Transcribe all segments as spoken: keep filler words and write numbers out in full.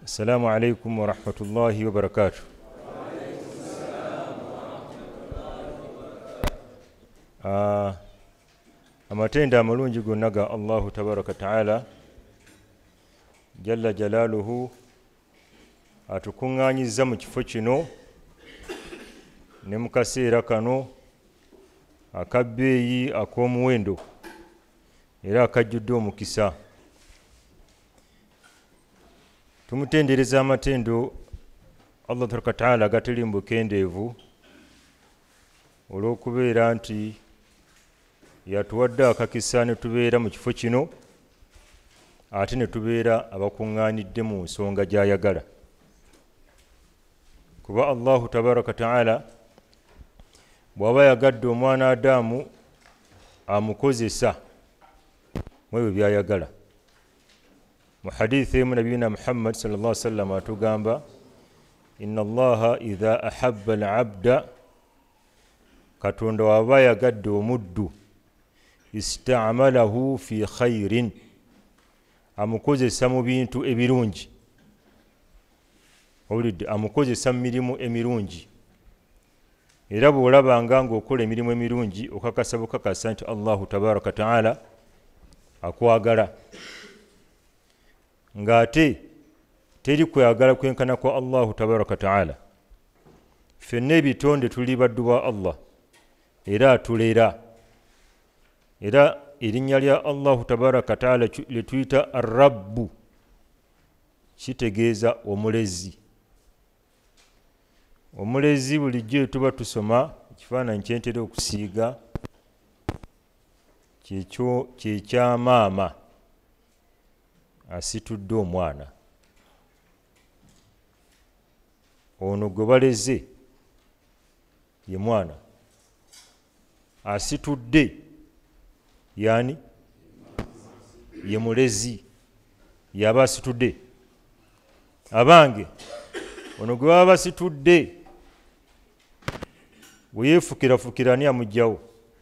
السلام عليكم ورحمة الله وبركاته. amatenda amalungi gonna ga Allahu tabaraka taala jalla jalaaluhu atukuŋŋaanyiza mu kifo kino ne mu kaseera kano akabbeeyi ak'omuwendo era akajjudde omukisa. Tumutendereza amatendo Allah tabaraka taala agatali mu bukendeevu olw'okubeera nti yatuwadde akakisa ne tubeera mu kifo kino ate ne tubeera abakuŋŋaanidde mu nsonga gy'ayagala. Kuba Allahu tabaraka taala bw'aba yagadde omwana Adamu amukozesa mu ebyo by'ayagala. Mu hadithi emu nabiyina Muhammad sallallahu alaihi wasallam atugamba inna Allaha idha ahabba al-abda, Katonda waba yagadde omuddu ista'malahu fi khairin, amukozesa mu bintu ebirungi. Olidde amukozesa mu mirimu emirungi. Era bw'olabanga ng'okola emirimu emirungi okakasa bukakasa nti Allahu tabaraka taala akwagala. Ng'ate teri kweyagala kwenkana kwa Allahu tabaraka taala. Ffenna ebitonde tuli baddu ba Allah era atulera. Era erinnya lya Allahu tabaraka taala lye tuyita Ar-Rabbu kitegeeza omulezi. Omulezi bulijjo tuba tusoma ekifaananyi kyentera okusiiga kyekyo kyekya maama asitudde omwana. Ono gwe baleze ye mwana asitudde yani ye mulezi yaba asitudde. Abange ono gwe baba basitudde weyeefukirafukira ani amugyawo?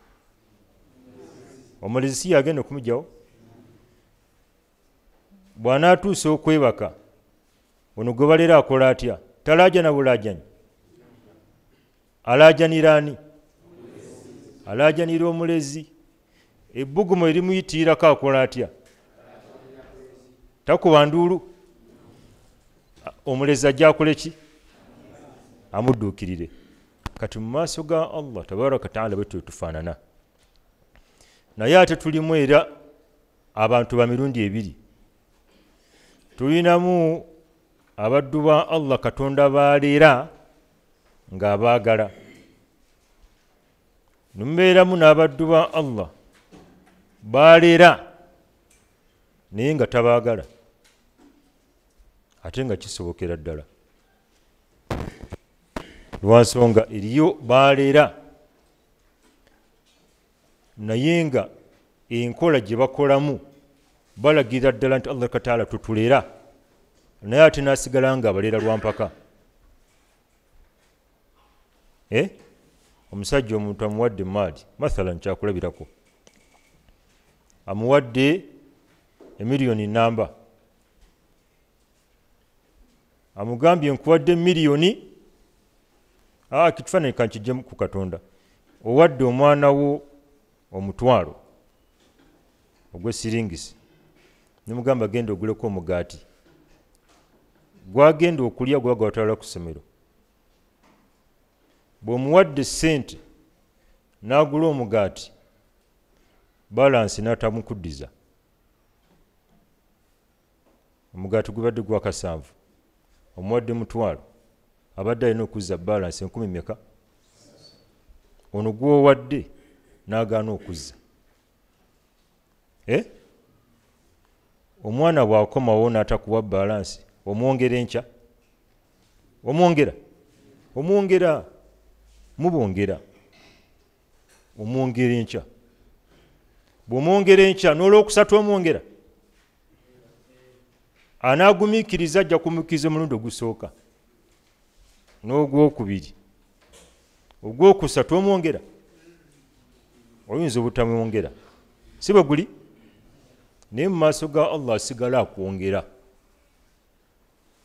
Omulezi si yagenda okumugyawo? Bw'anaatuusa okwebaka ono gwe balera akola atya? Talaajana bulaajanyi? Alaajanira ani? Alaajanira omulezi. Ebbugumu erimuyitirirako akola atya? Takuba nduulu? Omulezi ajja akole ki? Amudduukirire. Kati mu maaso ga Allah tabaraka taala bwe tufaanana. Naye ate tulimu era abantu ba mirundi ebiri. Tulinamu abaddu ba Allah Katonda baleera ng'abaagala. Numubeeramu n'abaddu ba Allah baleera naye nga tabaagala, ate nga kisobokera ddala. Lwansonga eriyo baleera naye nga enkola gye bakolamu balagirira ddala nti Allah kataala tutulera, naye ate n'asigala nga abaleera lwampaka. Eh? Omusajja omuntu amuwadde maali mathalan kyakulabirako, amuwadde emiliyoni namba, amugambye nkuwadde miliyoni, ah kitufaananyi kankijje ku Katonda, owadde omwana wo omutwalo ogw'esiringisi, nemugamba genda oguleko omugaati gwagenda okulya gwa gwatwala ku ssomero. Bw'omuwadde ssente n'agula omugaati, balansi n'atamukuddiza, omugaati gubadde gwa kasanvu, omuwadde mutwalo, abadde alina okuzza balansi enkumi meka? Ono gw'owadde n'agaana okuzza. Eh? Omwana bw'akomawo n'atakuwa balansi, omwongera enkya? Omwongera? Omwongera. Mubongera. Omwongera enkya. Bw'omwongera enkya n'olwokusatu omwongera, anaagumiikiriza ajja kumukkiriza omulundi ogusooka, n'ogwokubiri, ogwokusatu omwongera, oyinza obutamwongera. Si bwe guli? Naye mu maaso ga Allah asigala akwongera.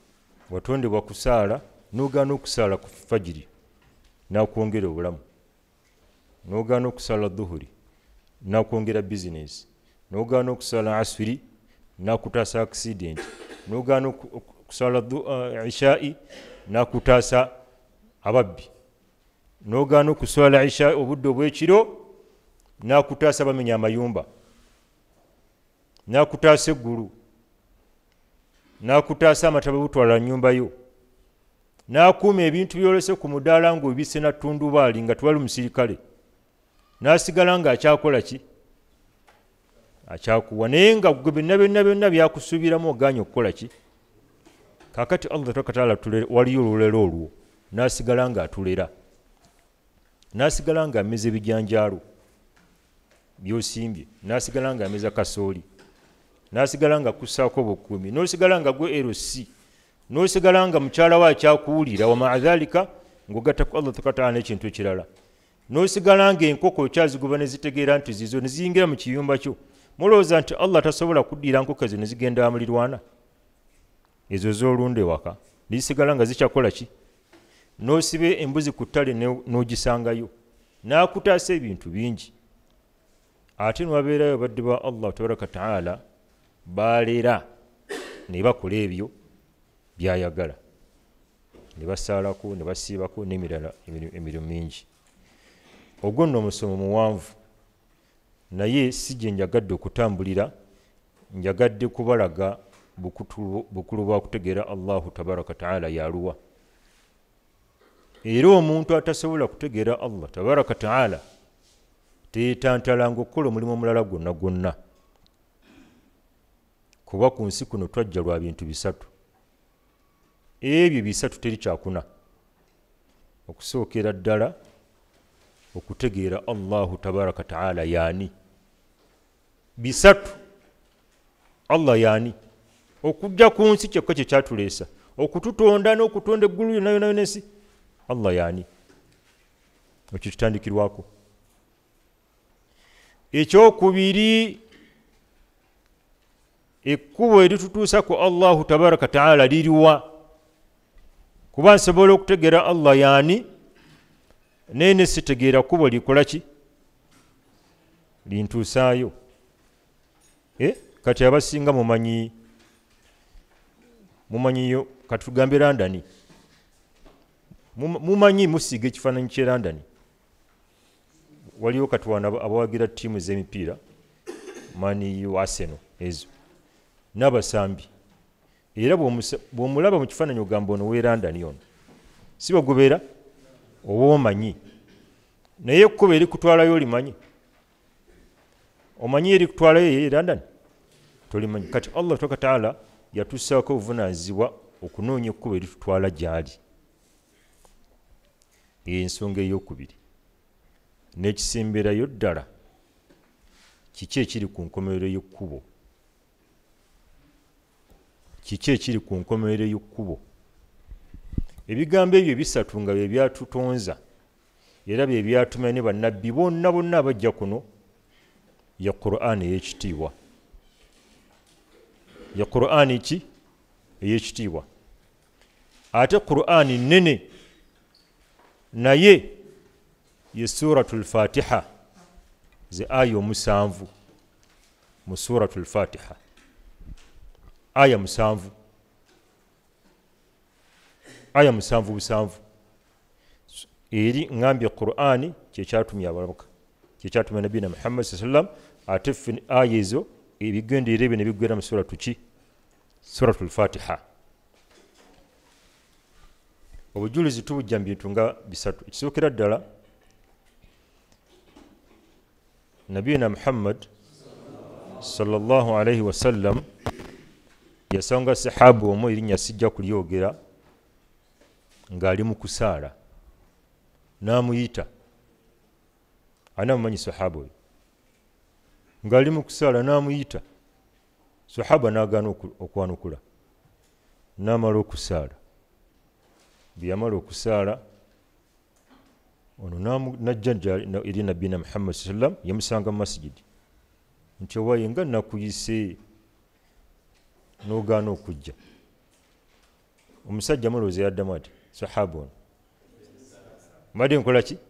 watondebwa kusaala n'ogaana okusaala ku fajiri n'akwongera obulamu, n'ogaana okusaala dhuhuri n'akwongera bizinesi, n'ogaana okusaala asiri n'akutaasa accident, n'ogaana okusaala uh, ishai n'akutaasa ababbi, n'ogaana okuswala ishai obudde obw'ekiro n'akutaasa bamenya amayumba, n'akutaasa eggulu, n'akutaasa amataba butwala nnyumba yo, n'akuuma ebintu byolese ku mudaala ng'obise na tundubaali nga tewali musirikale, n'asigala ng'akyakola ki? Akyakuwa. Naye nga gwe byonna byonna byonna byakusuubiramu ogaanye okukola ki? Kaakati Allah tabaraka taala waliyo olulero olwo, n'asigala ng'atulera, n'asigala ng'ameza ebijanjaalo by'osimbye, n'asigala ng'ameza kasooli, n'asigala nga kussaako obukuumi, n'osigala nga gwe L C, n'osigala nga mukyala we akyakuwulira, wa maa dhalika ng'ogatta ku Allah tabaraka taala n'ekintu ekirala, n'osigala ng'enkoko okyazigoba ne zitegeera nti zizo ne ziyingira mu kiyumba kyo. Mulowooza nti Allah tasobola kuddiira nkoko ezo ne zigenda mulirwana? Ezo z'olunda ewaka zisigala nga zikyakola ki? N'osibe embuzi ku ttale n'ogisangayo, n'akutaasa ebintu bingi. Ate niwabeerayo badde ba Allah tabaraka taala baalera ne bakola ebyo byayagala, ne basaalako ne basiibako n'emirala emirimu mingi. Ogwo nno omusomo muwanvu, naye si gye njagadde okutambulira, njagadde kubalaga bukulu bwa kutegeera Allahu tabaraka taala yaluwa. Era omuntu atasobola kutegeera Allah tabaraka taala teyeetantalanga okukola omulimu omulala gwonna gwonna, kuba ku nsi kuno twajja lwa bintu bisatu. Ebyo bisatu teri kyakuna. Okusookera ddala okutegeera Allahu tabaraka taala yaani. Bisatu. Allah yaani. Okujja ku nsi kyokka kye kyatuleesa, okututonda n'okutonda eggulu yonna yonna n'ensi, Allah yaani. Ekyo kitandikirwako. Ekyokubiri, ekkubo eritutuusa ku Allahu tabaraka taala liriwa? Kuba nsobola okutegeera Allah yaani, naye ne sitegeera kkubo likola ki? Lintuusaayo. Eh? Kati abasinga mumanyi mumanyiyo, kati tugambe London, mumanyi musiga ekifaananyi kye London. Waliwo kati wana abawagira ttiimu z'emipiira, Man U, Arsenal, ezo n'abasambi. Era bw'omulaba mu kifaananyi ogamba ono w'e London ono, si bagobeera oba omanyi. Naye ekkubo erikutwalayo olimanyi? Omanyi erikutwalayo e London? Tolimanyi. Kati Allah tabaraka taala yatussaako obuvunaanyizibwa okunoonya ekkubo eritutwala gy'ali. Ensonga ey'okubiri, n'ekisemberayo ddala, kiki ekiri ku nkomerero y'ekkubo? Kiki ekiri ku nkomerero y'ekkubo? Ebigambo ebyo bisatu nga bye byatutonza era bye byatumya ne bannabbi bonna bonna abajja kuno, ya Qur'ani ey'ekitiibwa. Ya Qur'ani ki? Ey'ekitiibwa. Ate Qur'ani nnene, naye ye suratul Fatiha, ze aya omusanvu mu suratul Fatiha. Aya musanvu. Aya musanvu busanvu. Eri ngambye Qur'ani kye kyatumye abalamuka, kye kyatumye Nabiyina Muhammad sallallahu alaihi wasallam. Ate aya ezo ebigendeera ebyo ne biggwera mu suratu ki? Suratul Fatiha. Obujulizi tubujja mu bintu nga bisatu. Ekisookera ddala, Nabiyina Muhammad sallallahu alaihi wasallam yasanga sahabu omu erinnya sijja kulyogera ng'ali mu kusaala, n'amuyita. Ana mumanyi sahaba oyo? Ng'ali mu kusaala n'amuyita. Sahaba n'agaana okwanukula, n'amala okusaala. Bwe yamala okusaala, ono n'ajja eri Nabiyina Muhammad sallallahu alaihi wasallam, yamusanga mu masijidi nti owaye nga nakuyise n'ogaana okujja. omusajja mulowooza yaddamu ati sahaba ono mbadde nkola ki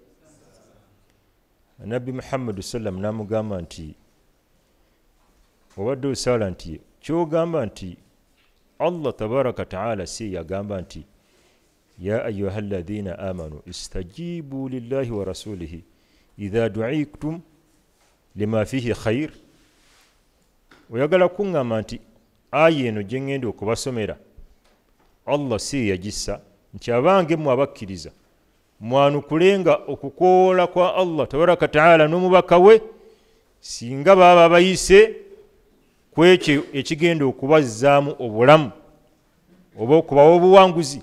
nabbi muhammadu sallam namugamba nti obadde osaala nti kyogamba nti allah tabaraka taala si yagamba nti ya ayuha alladhina amanu istajibu lillahi wa rasulihi idha du'itum lima fihi khair oyagala kuŋŋamba nti aya eno gye ŋŋenda okubasomera allah si yagissa nti abange mmwe abakkiriza mwanukulenga okukoola kwa allah tabaraka taala n'omubaka we singa baba bayise ku ekyo ekigenda okubazzaamu obulamu oba okubawa obuwanguzi.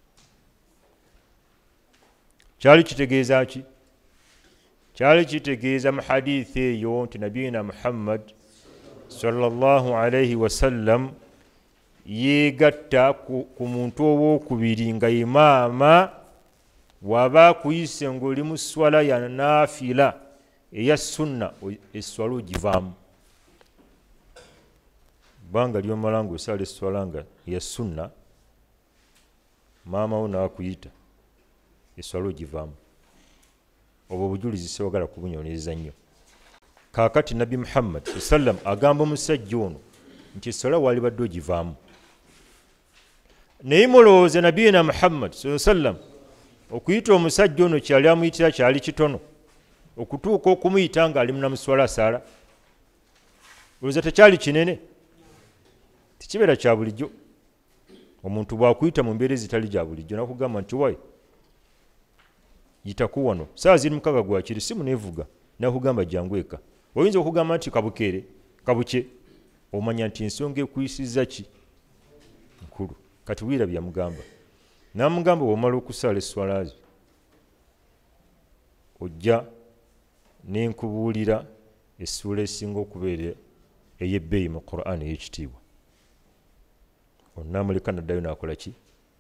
Kyali kitegeeza ki? Kyali kitegeeza mu hadithi eyo nti nabiyina Muhammad sallallahu alayhi wasallam yeegatta ku muntu owookubiri nga imaama waba kuyise ng'oli mu swala ya naafila eya sunna esswala ogivaamu. Banga lyomala ng'osala esswala nga ya sunna maama wo naakuyita esswala ogivaamu. Obwo obujulizi sewagala kubunyonereza nnyo. Kaakati Nabbi Muhammad sallam agamba omusajja ono nti esswala waali badde ogivaamu. Naye mulowooza nabiyina Muhammad sallam okuyita omusajja ono kyali amuyitira kyali kitono okutuuka okumuyita ng'ali munamuswala asaala? Olowooza tekyali kinene? Tekibeera kya bulijjo. Omuntu bw'akuyita mu mbeera ezitali gya bulijjo nakugamba nti wayi yitaku wano saa ziri mukaga gwakiri simu neevuga nakugamba jangu eka. Oyinza okugamba nti kabukeere kabuke, omanya nti ensonga ekuyisizza ki nkulu. Kati wira byamugamba namugamba bw'omala okusala esswala zo ojja nenkubuulira essuula esinga okubeera ey'ebbeeyi mu Qur'an ey'ekitiibwa. Onamuleka naddayo nakola ki?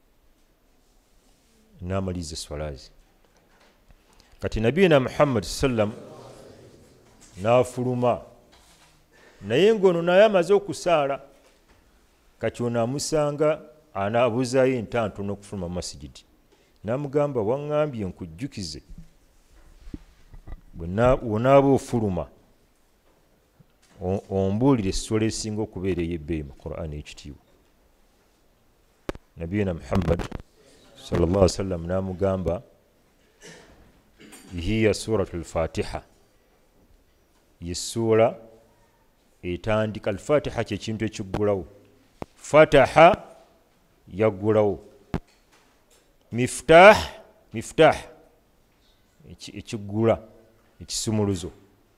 Namaliza esswala ze. Kati nabiyina Muhammad sallam n'afuluma naye ng'ono naye amaze okusaala. Kati ono amusanga anaabuuzaayo entanto n'okufuluma mu masigidi. Namugamba waŋŋambye nkujjukize bw'onaaba ofuluma ombuulire esswala esinga okubeera ey'ebbeeyi mu Qur'an ekitiibwa. Nabiyina Muhammad sallallahu alaihi wasallam namugamba hiya suratul Fatiha, yessuula etandika. Al-Fatiha kyekintu ekiggulawo. Fataha yaggulawo. Miftah, miftah ekiggula ekisumuluzo.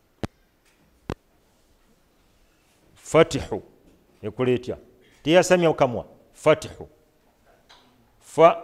Fatihu ekola etya? Teyasamya kamwa. Fatihu fa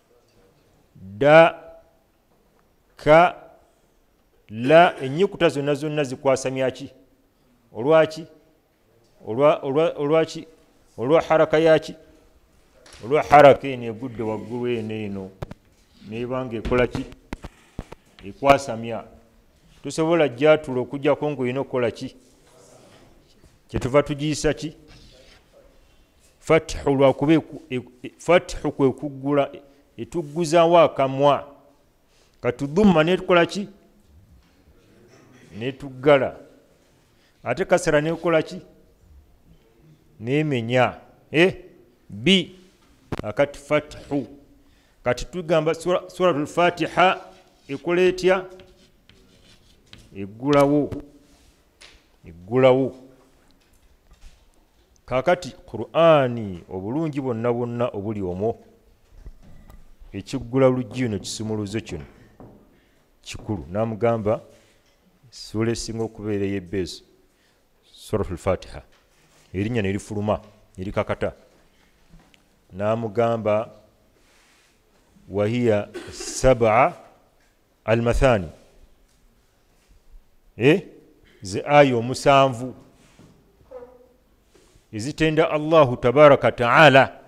da ka la ennyukuta zonna zonna zikwasamya ki? Olwaki? Olwaki? Olwa haraka yaki? Olwa haraka eno egudde waggulu eno eno nebanga ekola ki? Ekwasamya. Tosobola jatula okujjako ng'olina okukola ki? Kyetuva tugiyisa ki? Fatihu lwakuba fatihu kwe kuggula etugguzaawo akamwa. Katudhumma netukola ki? Netuggala. Ate kasara nekola ki? Nemenya. Eh? Bi akati fatihu. Kati tugamba suratul Fatiha ekola etya? Eggulawo. Eggulawo. Kakati Qur'ani obulungi bwonna bwonna obuli omwo ekiggula luggi no kisumuluzo kino kikulu. Namugamba sura esinga okubeera ey'ebbeeyi suratul Fatiha. Erinnya ne lifuluma ne likakata. Namugamba wahiya sab'a almathani, eh ze aya omusanvu ezitenda Allahu tabaraka taala.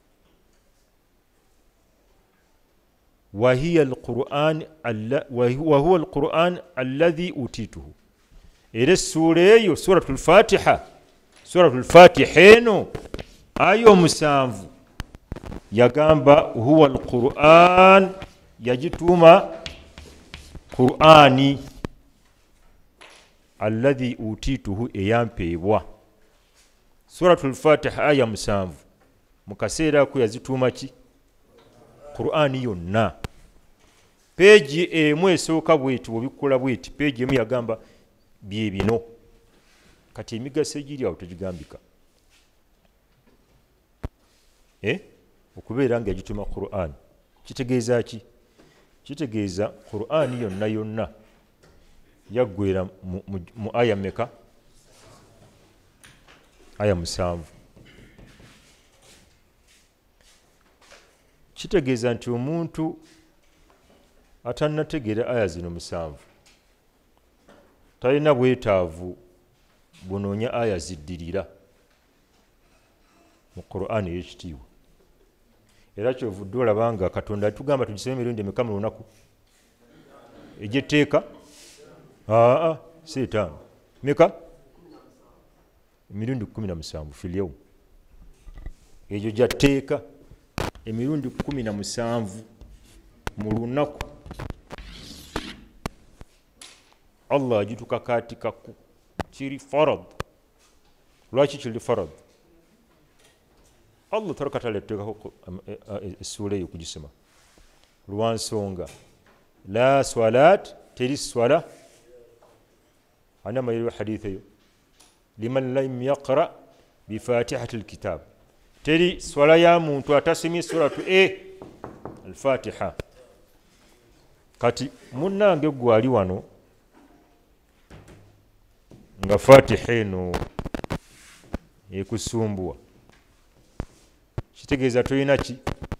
وهي القرآن وهو القرآن الذي أوتيته. إلى السورة سورة الفاتحة سورة الفاتحة آيو مسانف yagamba huwa alquran, yagituuma qurani alladhi utituhu, eyampeebwa. Suratul Fatiha aya musanvu mu kaseera ako yazituuma ki? Qurani yonna. Peegi emu esooka bweti bwebikola bweti, peegi emu yagamba bye bino. Kati emigaso egiri awo tegigambika. Eh? Okubeera nga yagituuma Qurani kitegeeza ki? Kitegeeza Qurani yonna yonna yaggwera mu, mu, mu aya meka? Aya musanvu. Kitegeeza nti omuntu atannategeera aya zino musanvu talina bwetaavu bunoonya aya ziddirira mu Qur'ani ey'ekitiibwa. Era kyovudde olaba nga Katonda tugamba tugisome emirundi emeka mu lunaku? Egy'etteeka? Aa, si etaano. Meka? Emirundi kumi na musanvu filyewo. Egyo gya tteeka. Emirundi kumi na musanvu mu lunaku. Allah agitukakaatikako. Kiri farad. Lwaki kiri farad? Allah taraka taletteekako essuula eyo okugisoma. Lwa nsonga la swalaat, teri swala. Ani amaliriwo hadith eyo? Liman lam yaqra bifatihati alkitab. Teri swala ya muntu atasomye suratu e al-Fatiha. Kati munnange gwali wano nga Fatiha eno ekusumbuwa, kitegeeza toyina ki?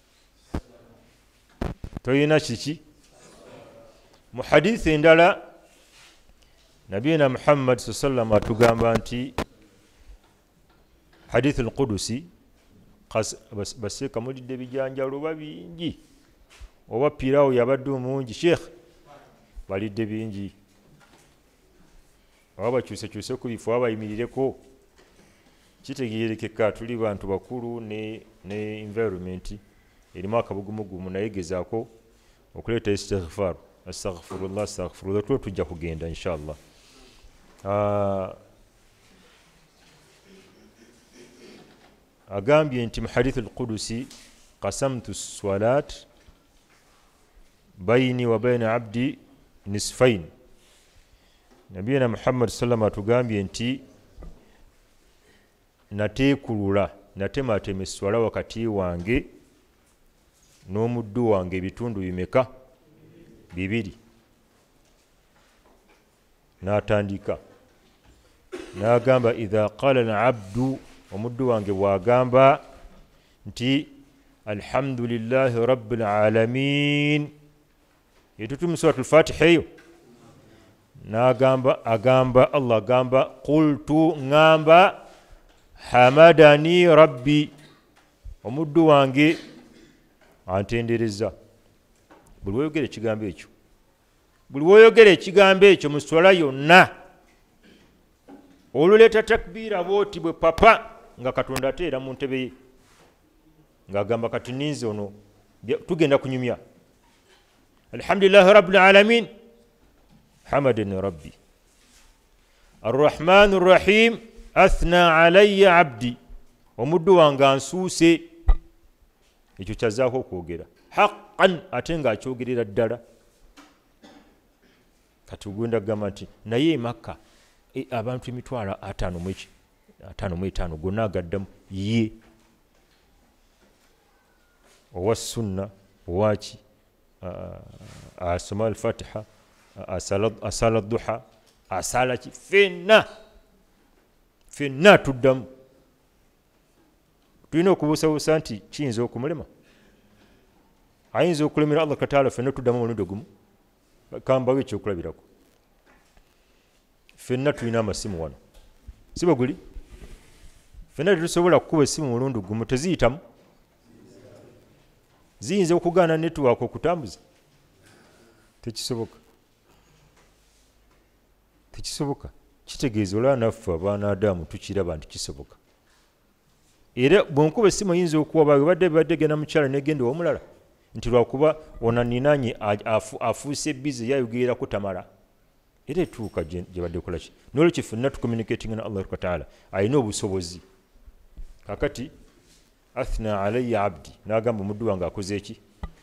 Toyina kiki? Mu hadith endala Nabiyina Muhammad sallallahu alayhi wa sallam atugamba nti hadith al-Qudusi, baseeka mulidde bijanjalo babingi, oba pirawo yabadde omungi, sheikh balidde bingi, oba bakyusekyuse ku bifo abayimirireko. Kitegeerekeka tuli bantu bakulu ne, ne environment erimu akabugumugumu, naye gezaako okuleeta istighfar. Astaghfirullah, astaghfirullah. Tulo tujja kugenda inshallah. Uh, agambye nti mu hadith al-Qudusi, qasamtu salat bayni wa bayna abdi nisfain. Nabiyina Muhammad sallallahu atugambye nti nateekulula, natematema esswala wakati wange n'omuddu wange ebitundu bimeka? Bibiri. N'atandika n'agamba idha qala al-abdu, omuddu wange bw'agamba nti alhamdulillahi rabbil alamin, etutumu suratul Fatiha eyo, n'agamba agamba Allah agamba qultu, ngamba hamadani rabbi, omuddu wange antendereza. Buli woyogera ekigambo ekyo, buli woyogera ekigambo ekyo mu swala yonna, oluleeta takbiira bwoti bwe papa, nga Katonda ateera mu ntebe ye ng'agamba kati ninze ono tugenda kunyumya. Alhamdulillahi rabbil alamin, hamadani rabbi, arrahmanu rrahim, athna alayya abdi, omuddu wange ansuuse. Ekyo kyazaako okwogera haqqan, ate ng'akyogerera ddala. Kati ogenda kugamba nti naye Makka e, abantu emitwalo ataano mu eki ataano mu etaano gonna agaddamu ye owa sunna owaki asoma al-Fatiha, asala duha, asala ki, fenna fenna tuddamu. Tulina okubuusabuusa nti kiyinza okumulema? Ayinza okulemera Allah kataala fenna tuddamu omulundi gumu? Kambawo ekyokulabirako. Fenna tulina amasimu wano, si bwe guli? Fenna tetusobola kukuba essimu mulundi gumu, teziyitamu? Ziyinza okugaana network okutambuza? Tekisoboka, tekisoboka. Kitegeeza olaba naffe abaana Adamu tukiraba nti kisoboka. era bwonkuba essimu yinza okuwa bawe badde badde genda mukyala negenda omulala nti lwakuba onaninanye afuuse bizi yayogerako tamala era etuuka gye badde kolaki nolwekyo ffenna tucommunicating na Allah taala alina obusobozi kakati athna alayya abdi nagamba omuddu wange akoze eki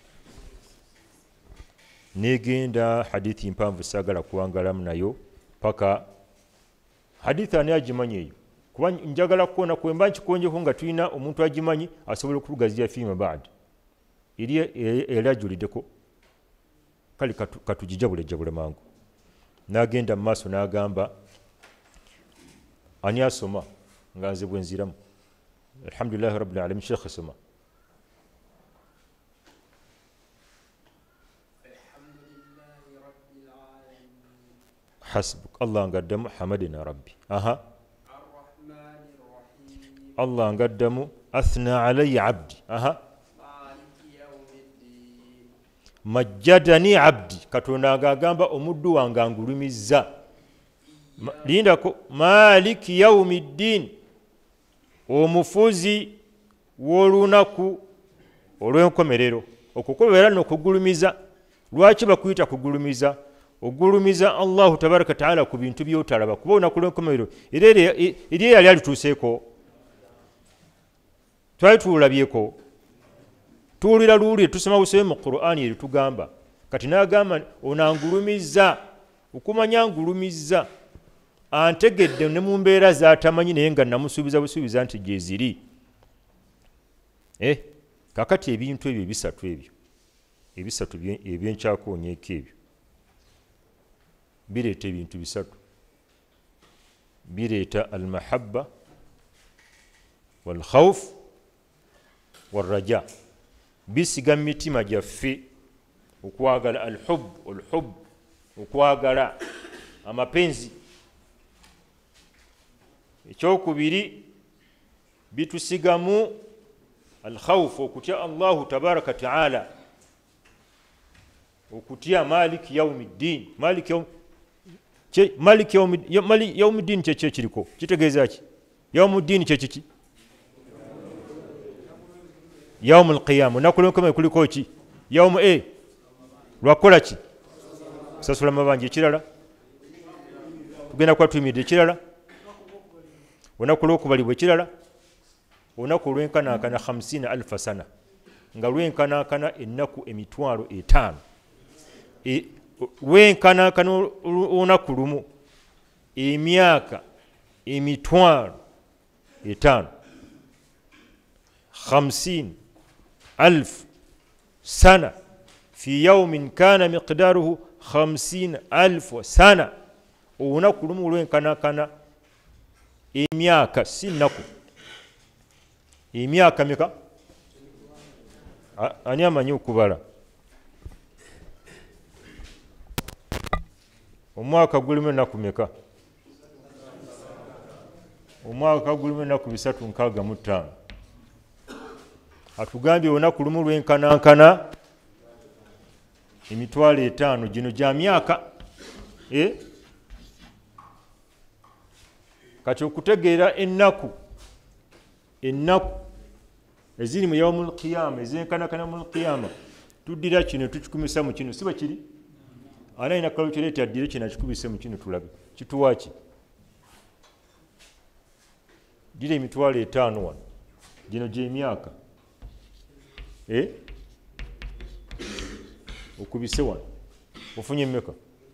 negenda hadithi mpanvu sagala kuwangalamu nayo paka hadithi ani agimanyi eyo kuba njagala kuona kwemba nkikonjeko nga tulina omuntu agimanyi asobola okulugaziya fima baad eri era ajuliddeko kale katugijabule jabule mangu nagenda mu maaso nagamba ani asoma nga nze bwenziramu alhamdulillahi rabbil alamin sheikh soma حسبك الله قدم حمدنا ربي أها الرحمن الرحيم الله قدم أثنى علي عبدي أها مالك يوم الدين مجدني عبدي كتونا غامبا أمدو وانغانغولوميزا ليندكو مالك يوم الدين omufuzi w'olunaku olw'enkomerero okukobera n'okugulumiza lwaki bakuyita kugulumiza ogulumiza Allahu tabaraka taala ku bintu byotalaba kuba olunaku lw'enkomerero eri eyali alituuseeko twali tuwulabyeko tuwulira luwulire tusoma busobe mu Qur'ani eritugamba kati n'agamba onangulumiza okumanya ngulumiza antegedde ne mu mbeera z'atamanyi naye nga namusuubiza busuubiza nti gye ziri eh kakati ebintu ebyo ebisatu ebyo ebisatu ebyenkyakoonyeeko ebyo bireeta ebintu bisatu bireeta almahabba walkhawf walraja bisiga mu mitima gyaffe okwagala alhub olhub okwagala amapenzi ekyokubiri bitusigamu alkhawf okutya Allahu tabaraka taala okutya malik yaumiddin malik yaum malik yaumiddin kyekyo kiriko kitegeeza ki yaumuddin kyekiki yaumul qiyama nakulonkomere kuliko ki yaumu e lwakola ki sasula amabanja ekirala tugenda kuba tuyimiridde ekirala olunaku lw'okubalibwa ekirala olunaku olwenkanankana hamsina alfa sana nga lwenkanankana ennaku emitwalo etaano lwenkanankana olunaku lumu emyaka emitwalo etaano hamsin alf sana fi yaumin kana miqdaruhu hamsin alf sana olunaku lumu lwenkanankana emyaka si nnaku emyaka meka ani amanyi okubala omwaka gulimu ennaku meka omwaka gulimu ennaku bisatu nkaaga mu ttaano atugambye olunaku lumu lwenkanankana emitwalo etaano gino gya myaka eh? kati okutegeera ennaku ennaku eziri mu yaumul qiyama ezenkanakana mu qiyama tuddira kino tukikumisa mu kino siba kiri anaina kalukireti addire kino akikubise mu kino tulabe kituwaki dira emitwalo etaano wano gino gy'emyaka eh? okubise wano ofunye mmeka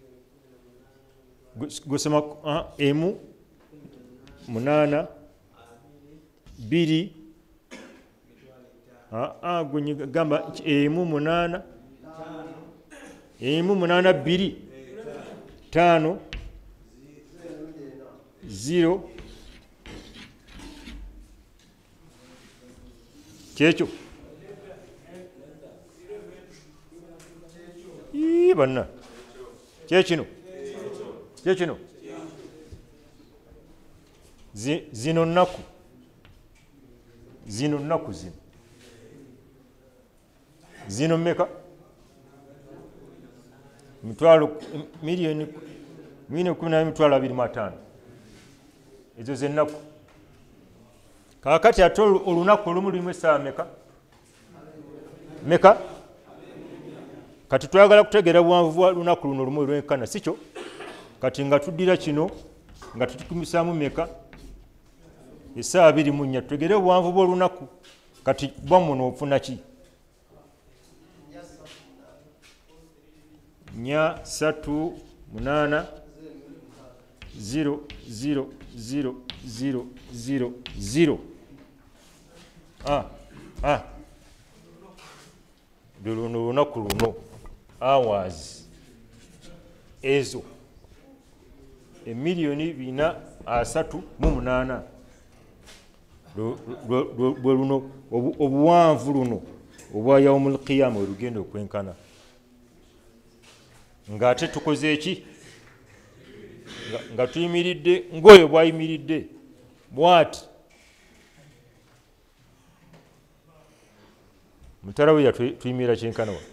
gosoma uh, emu munana biri ah gonye gamba emu munana emu munana biri tano zero kyekyo ii banna kyekino kyekino zino nnaku zino nnaku zino zino mmeka mitwalo miliyoni miliyoni kumi na mitwalo abiri mu ataano ezo zennaku kakati ate olunaku olumu lulimu essaawa meka meka kati twagala kutegeera buwanvu bwa lunaku luno lumu lwenkana sikyo kati nga tuddira kino nga tukikumisaamu meka essaawa abiri mu nnya tutegeere obuwanvu bw'olunaku kati bwammwe noofuna ki nya satu munaana ziro ziro ziro ziro ziro ziro ah ah luno lunaku luno hours ezo emiliyoni bina asatu mu munaana bwe luno obuwanvu luno obwa yaumul qiyama olugenda okwenkana ng'ate tukoze eki nga tuyimiridde ng'oyo bwayimiridde bwati mutarawiya tuyimirira kyenkana wa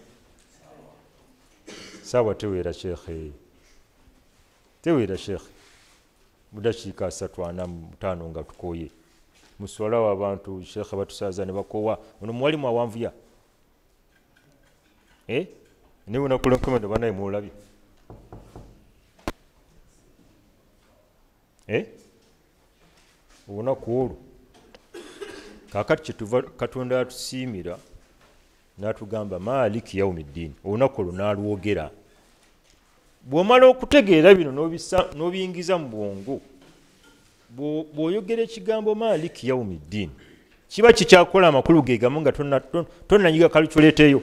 saawa teweera sheekhe teweera sheekhe mudakiika asatu ana mutaano nga tukooye muswalawo abantu sheekhe batusaaza ne bakoowa ono muwalimu awanvuya eh niwe nakulenkomendo banaye muolabye eh olunaku olwo kaakati kyetuva katonda atusiimira n'atugamba maaliki yaumiddiini olunaku olwo n'alwogera bw'omala okutegeera bino n'obiyingiza mu bwongo bw'oyogera ekigambo maaliki yaumiddiini kiba kikyakola amakulu ge gamu nga tonnanyiga kalikuleeteyo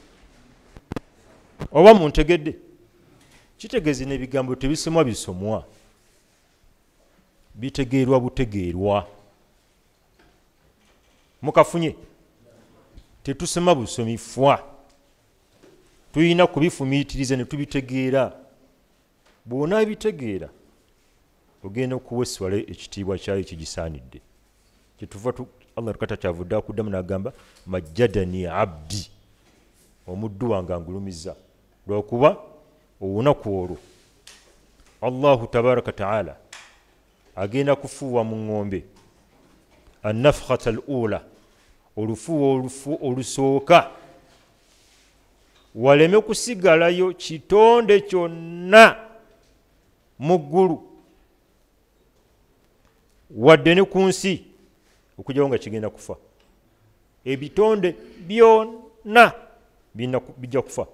oba muntegedde kitegeeze n'ebigambo tebisomwa bisomwa bitegeerwa butegeerwa mukafunye tetusoma busomi fwa tuyina kubifumiitiriza ne tubitegeera bw'ona bitegeera ogenda okuweswala ekitiibwa kyayo kigisaanidde kyetuva allah tukata kyavudde akuddamu n'agamba majjadani abdi omuddu wange angulumiza lwakuba olunaku olwo allahu tabaraka taala agenda kufuuwa mu ŋŋombe annafkhata al ula olufuuwa olufu olusooka waleme kusigalayo kitonde kyonna mu ggulu wadde ne ku nsi okugyawo nga kigenda kufa ebitonde byonna bijja kufa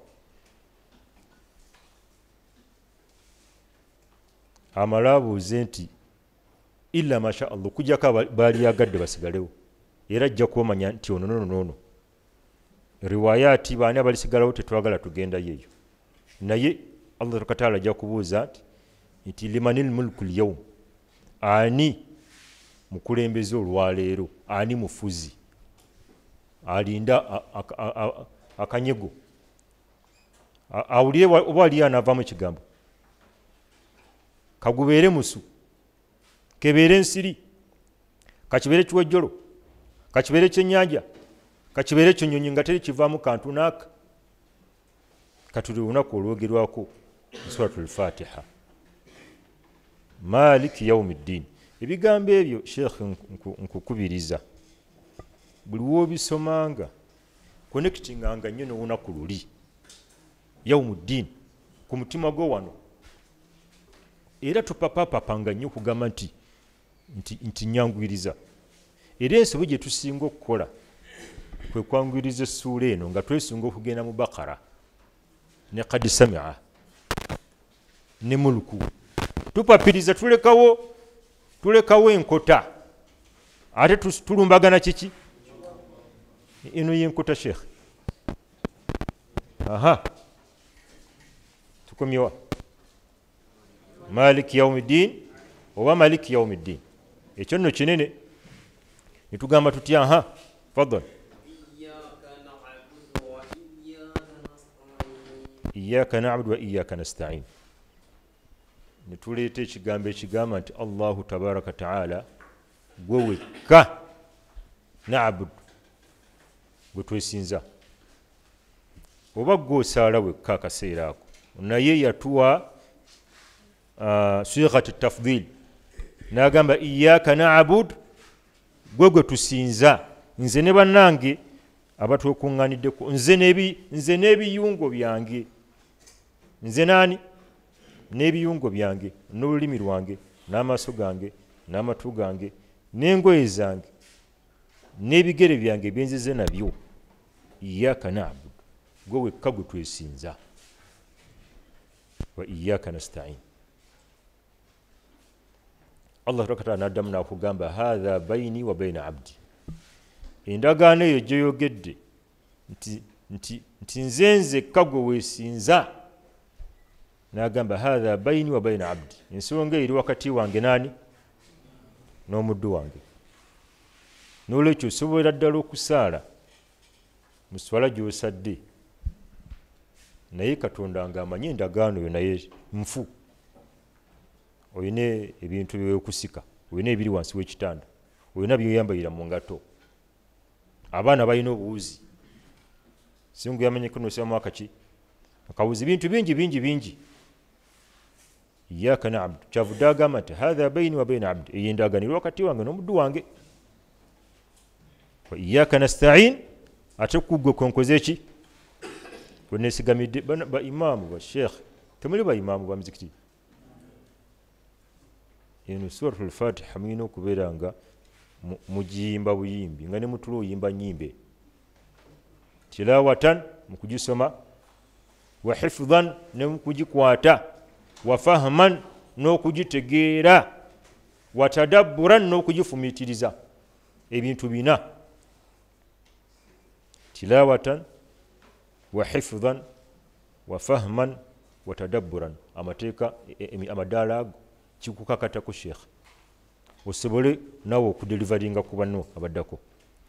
amala abuuze nti illa masha allah okujjako baali yagadde basigalewo era ajja kubamanya nti ono nono nono riwayati baani abalisigalawo tetwagala tugendayo eyo naye allah takataala ajja kubuuza nti nti limanil mulku lyawm ani mukulembeze olwaleero ani mufuzi alinda akanyego awulire oba aliyo anaavaamu ekigambo kagubeere musu kebeere ensiri kakibeere kiwejjolo kakibeere kyennyanja kakibeere kinyonyi nga teri kivaamu kantu naaka katuli olunaku olwogerwako suratul fatiha maliki yaumiddiin ebigambo ebyo sheekh nkukubiriza buli woobisomanga konekitinganga nnyo n'olunaku luli yaumuddiin ku mutima gwo wano era tupapapapanga nnyo okugamba nti nti, nti nyangwiriza era ensobi gye tusinga okukola kwe kwangwiriza essuula eno nga twesunga okugenda mu bakara ne kad samia ne muluku tupapiriza tulekawo tulekawo enkota ate tulumbagana kiki eno yenkota sheekh aha tukomyewa maliki yaumiddiin oba maliki yaumiddiin ekyo nno kinene nitugamba tutya aha fadal iyaka nabudu wa iyaka nastain nituleeta ekigambo ekigamba nti allahu tabaraka taala gwe wekka nabudu gwe twesinza oba gwosaala wekka akaseera ako naye yatuwa uh, sighati tafdil n'agamba iyaka na'bud gwe gwe tusinza nze ne bannange abatwekuŋŋaaniddeko nze nze n'ebiyungo byange nze naani n'ebiyungo byange n'olulimi lwange n'amaaso gange n'amatu gange n'engoye zange n'ebigere byange byenzize nabyo iyyaka na'budu gwe wekka gwe twesinza wa iyyaka nasta'in. Allah tabaraka n'addamu n'akugamba hatha baini wa baina abdi, endagaano eyo gyoyogedde nti, nti, nti nze nzekka gwe weesinza, n'agamba hatha baini wa baina abdi, ensonga eri wakati wange naani n'omuddu wange. N'olwekyo osobola ddala okusaala mu swala gy'osadde naye Katonda ng'amanyi endagaano yo naye nfu, olina ebintu byewekusika, olina ebiri wansi w'ekitanda, olina byoyambalira mu ngato, abaana balina obuwuzi, singu yamanyeko nosema akaki akawuzi, bintu bingi bingi bingi. Iyyaka na'budu kyavudde agamba nti hatha baini wa baina abdi, eyo endagaano wakati wange n'omuddu wange. Wa iyyaka nasta'in, ate kugwe kwenkoze eki kweneesigamidde. Ba imaamu ba sheekh temuli ba imaamu ba muzikiti, eno suratul Fatiha mulina okubeera nga mugiyimba buyimbi nga ne mutula oyimba nyimbe, tilawatan mu kugisoma, wa hifdhan ne mu kugikwata, wa fahman n'okugitegeera, wa tadabburan n'okugifumiitiriza. Ebintu bina, tilawatan wa hifdhan wa fahman wa tadabburan, amateeka amadaala ago kikukakatako sheekh osobole nawe okudelivaringa ku banno abaddako.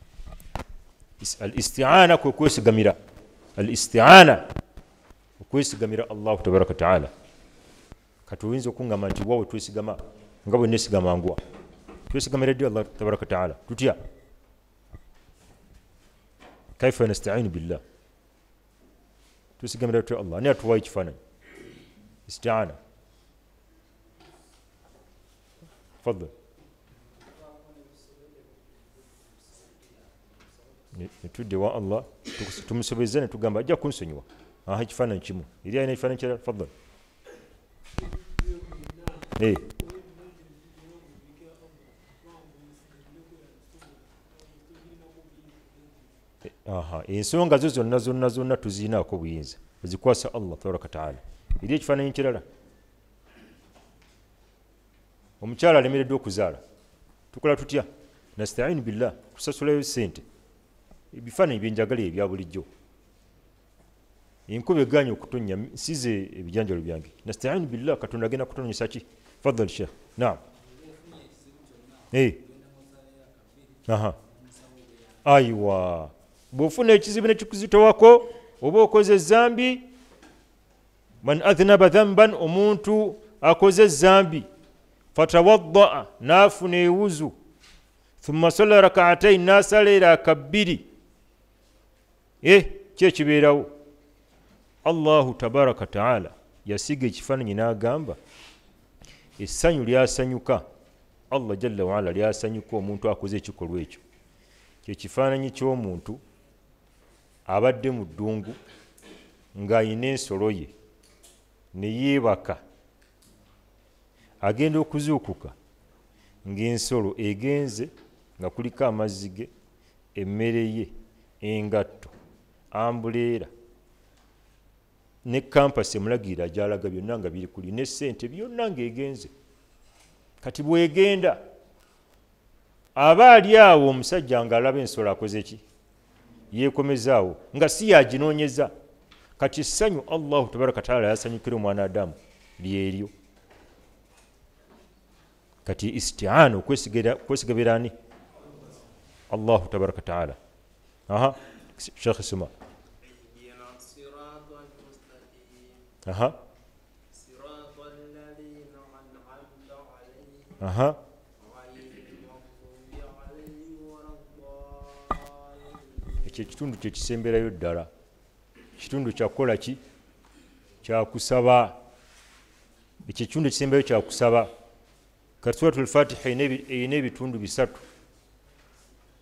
Al isti'ana kwe kwesigamira, al isti'ana okwesigamira Allahu tabaraka ta'ala. Kati oyinza okuŋŋamba nti waawe twesigama nga bwe neesigama ngwa, twesigamira ddi Allah tabaraka ta'ala tutya? Kaifa nasta'inu billah, twesigamira tutya Allah? Ani atuwayo ekifaananyi? Isti'ana. Fadhal. Netudde wa Allah tumusobezza ne tugamba ajja kunsonyiwa. Aha, ekifaananyi kimu eri alina ekifaananyi kirala. Fadhal. Eh. Aha, ensonga zo zonna zonna zonna tuziinaako buyinza ozikwasa Allah tabaraka ta'ala. Eri ekifaananyi kirala, omukyala alemereddwa okuzaala, tukola tutya? Nasta'inu billah, tusasulayo ssente, ebifaananyi byenjagala ebya bulijjo, enkuba eganye okutonnya nsize ebijanjalo byange. Nasta'inu billah, Katonda agenda kutonyesa ki? Fadhal sheikh. Naam. Eh. Aha. Aiwa, bw'ofuna ekizibu ne kikuzitowako oba okoze zambi, man adhnaba dhanban, omuntu akoze zambi, fatawaddaa, naafuna ewuzu, thumma salla rak'atayn, naasala eraka bbiri, eh ki ekibeerawo? Allahu tabaraka ta'ala yasiga ekifaananyi n'agamba essanyu lyasanyuka, Allah jalla wa ala lyasanyuka omuntu akoze ekikolwa ekyo. Kyekifaananyi ky'omuntu abadde mu ddungu ng'ayina ensolo ye ne yeebaka, agenda okuzuukuka ng'ensolo egenze nga kuliko amazzi ge, emmere ye, engatto, ambuleera ne kampasi emulagirira gy'alaga byonna nga biri kuli, ne ssente byonna ng'egenze. Kati bw'egenda aba ali awo omusajja ng'alaba ensolo akoze ki? Yeekomezaawo nga si yaginoonyeza. Kati essanyu Allahu tabaraka ta'ala yasanyukira omwana Adamu lyeryo. Kati isti'ana okwesigamira ani? Allahu tabaraka ta'ala. Aha, Sheikh Suma. Aha. Aha. Ekyo ekitundu kye kisemberayo ddala, kitundu kyakukola ki? Kyakusaba. Ekyo ekitundu ekisembayo kyakusaba. Kati suratul Fatiha eyina ebitundu bisatu.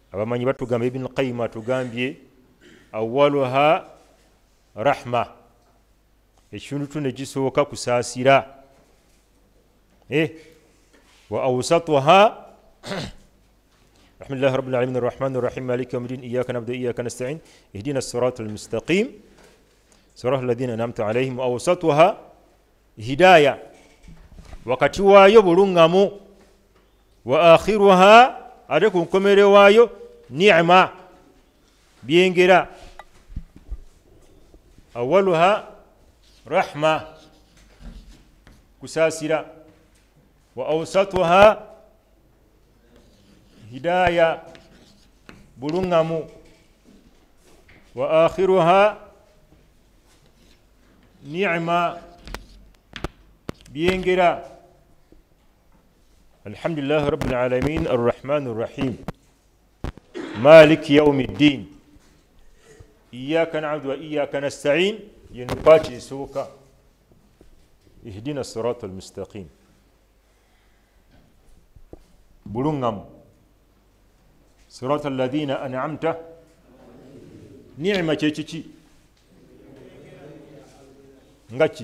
abamanyi batugamba Ibn Qayyim atugambye awwaluha rahma ekintu tune kisooka kusaasira eh wa awsatuha rahmatullahi rabbil alamin arrahmanir rahim maliki yawmiddin iyyaka na'budu wa iyyaka nasta'in ihdinas siratal mustaqim siratal ladzina an'amta alayhim wa awsatuha hidayah wakati waayo bulungamu wa akhiruha ate ku nkomere waayo ni'ma byengera awwaluha rahma kusaasira wa awsatuha hidaya bulungamu wa akhiruha ni'ma byengera alhamdulillah rabbil alamin arrahmanir rahim maliki yawmiddin iyyaka na'budu wa iyyaka nasta'in ينباتي سوكا اهدنا الصراط المستقيم بلونغم صراط الذين أنعمت نعمة تشي ngachi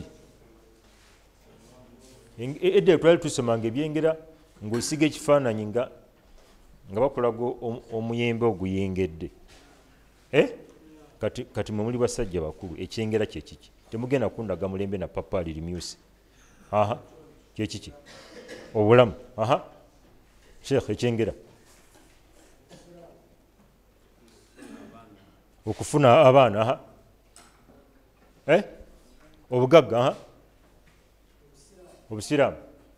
ede twali tusomanga ebyengera ng'osiga ekifaananyi nga nga bakulaga omuyembe oguyengedde eh kati kati muli basajja bakulu ekyengera kye kiki temugenda kundaga mulembe na papali limyusi aha kye kiki obulamu aha sheikh ekyengera okufuna abaana aha eh obugagga aha obusiramu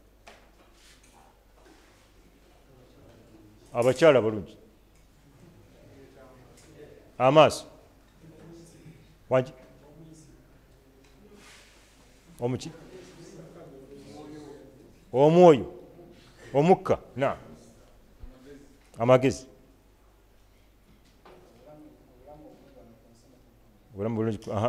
abakyala balungi amaaso wanji omuki omwoyo omukka na amagezi obulamu bulungi aha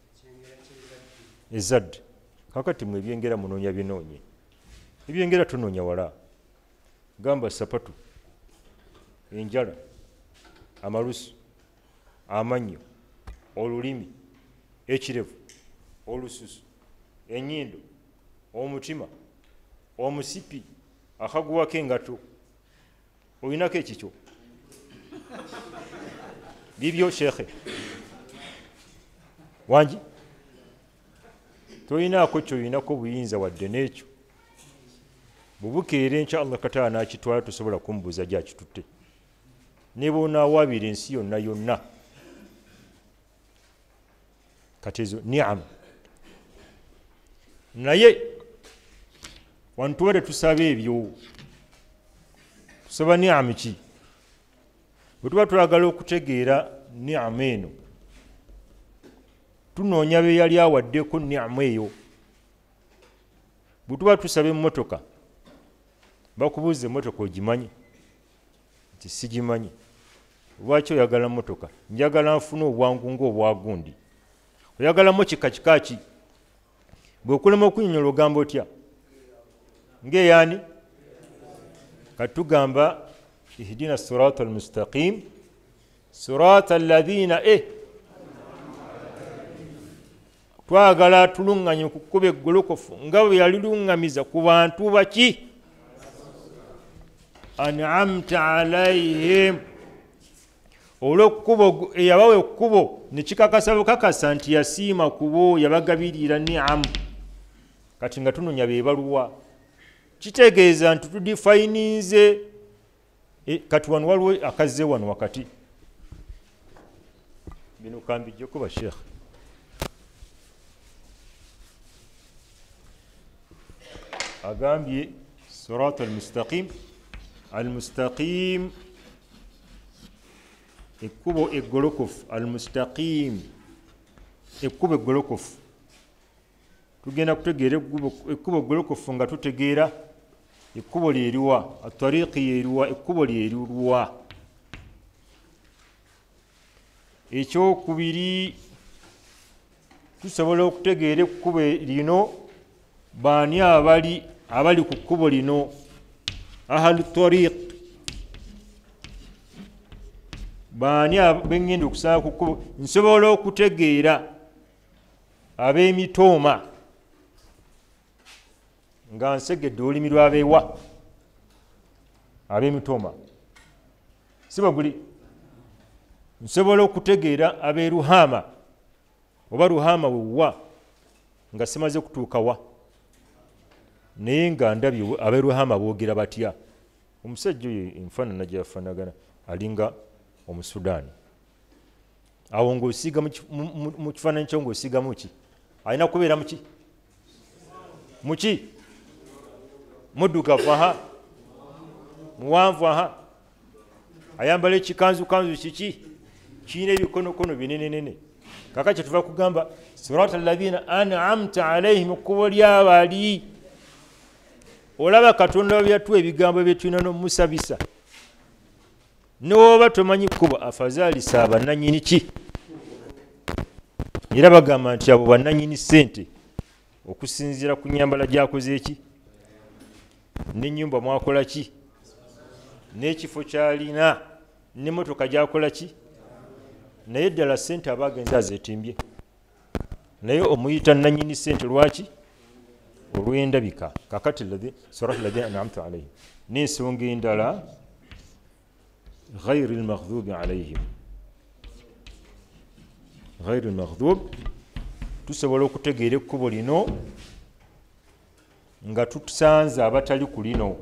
ezadde kakati mwe ebyengera munoonya binoonye ebyengera tunoonya wala gamba sapatu enjala amalusu amannyo olulimi ekirevu olususu enyindo omutima omusipi akaguwako engato olinako ekikyo bibyo shekhe wangi tolinaako kyolinako buyinza wadde n'ekyo bubukeera insha allah kataala nakitwala tosobola kumubuuza gyakitutte ne boonawaabira ensi yonna yonna kati ezo ni'ama naye wantubadde tusaba ebyo tusaba ni'ama ki bwe tuba tulagala okutegeera ni'ama eno tunoonya be yali awaddeko ni'ama eyo bwe tuba tusaba emmotoka bakubuuza emmotoka ogimanyi nti sigimanyi lwaki oyagala mmotoka njagala nfuna obwangu ng'obwagundi oyagalamu kika kikaki bwe okulema okunyonyola ogamba otya ng'eyaani katugamba ihdina sirata almustaqim sirata alladhina eh twagala tuluŋŋanye ku kkuba eggolokofu nga bwe yaliluŋŋamiza ku bantu baki an'amta alayhim olw'ekkubo eyabawa ekkubo ne kikakasa bukakasa nti yasiima kubo yabagabirira ni'amu kati nga tunoonya beebaluwa kitegeeza nti tudifayinize kati wano waliwo akazze wano wakati bino kambijjeko bashekhe agambye sirata almustaqim almustaqim ekkubo eggolokofu almustaqim ekkubo eggolokofu tugenda kutegeera ekkubo eggolokofu nga tutegeera ekkubo lyeriwa atariqi yeriwa ekkubo lyeriwa ekyokubiri tusobola okutegeera ekkubo lino baani abali abali ku kkubo lino ahlu tariq baani bengenda okusaba ku kkubo nsobola okutegeera ab'emitooma nga nsegedde olulimi lwabeewa ab'emitooma siba guli nsobola okutegeera ab'e Ruhama oba Ruhama wewa nga simaze kutuuka wa naye nga ndabye ab'e Ruhama boogera batya omusajja oyo enfaanana gyafaanagana alinga Omusudaani awo ng'osiiga mu kifaananyi kyo ng'osiigamu ki alina kubeera muki muki muddugavu aha muwanvu aha ayambala ekikanzukanzu kiki kiina ebikonokono binenenene kaka kyetuva kugamba sirata alladhina an'amta alaihim ekkubo ly'abali olaba Katonda byatuwa ebigambo byetulina n'omusabisa n'oba tomanyi kkubo afazaalisa abannannyini ki era bagamba nti abo bannannyini ssente okusinziira ku nnyambala gyakoze eki n'ennyumba mwakola ki n'ekifo kyalina n'emmotoka gyakola ki naye ddala ssente aba agenza azeetimbye naye omuyita nannyini ssente lwaki olw'endabika kakati suratu alladhina an'amta alayhim n'ensonga endala ghayri almaghdubi alayhim ghayri almaghdub tusobola okutegeera ekkubo lino nga tusanze abatali ku lino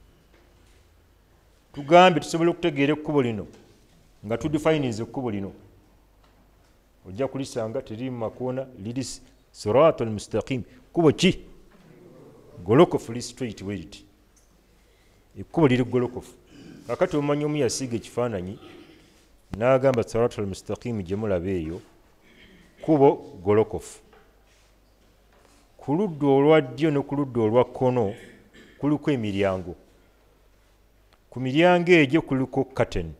tugambye tusobola okutegeera ekkubo lino nga tudefayinize ekkubo lino ojja kulisanga teriri mu makoona liri sirata almustaqim kkubo ki golokofu li straight wait ekkubo liri golokofu kakati omanyi omu yasiiga ekifaananyi n'agamba sirata almustaqim gye mulaba eyo kkubo golokofu ku ludda olwa ddyo ne ku ludda olwa kkono kuliko emiryango ku miryango egyo kuliko kateni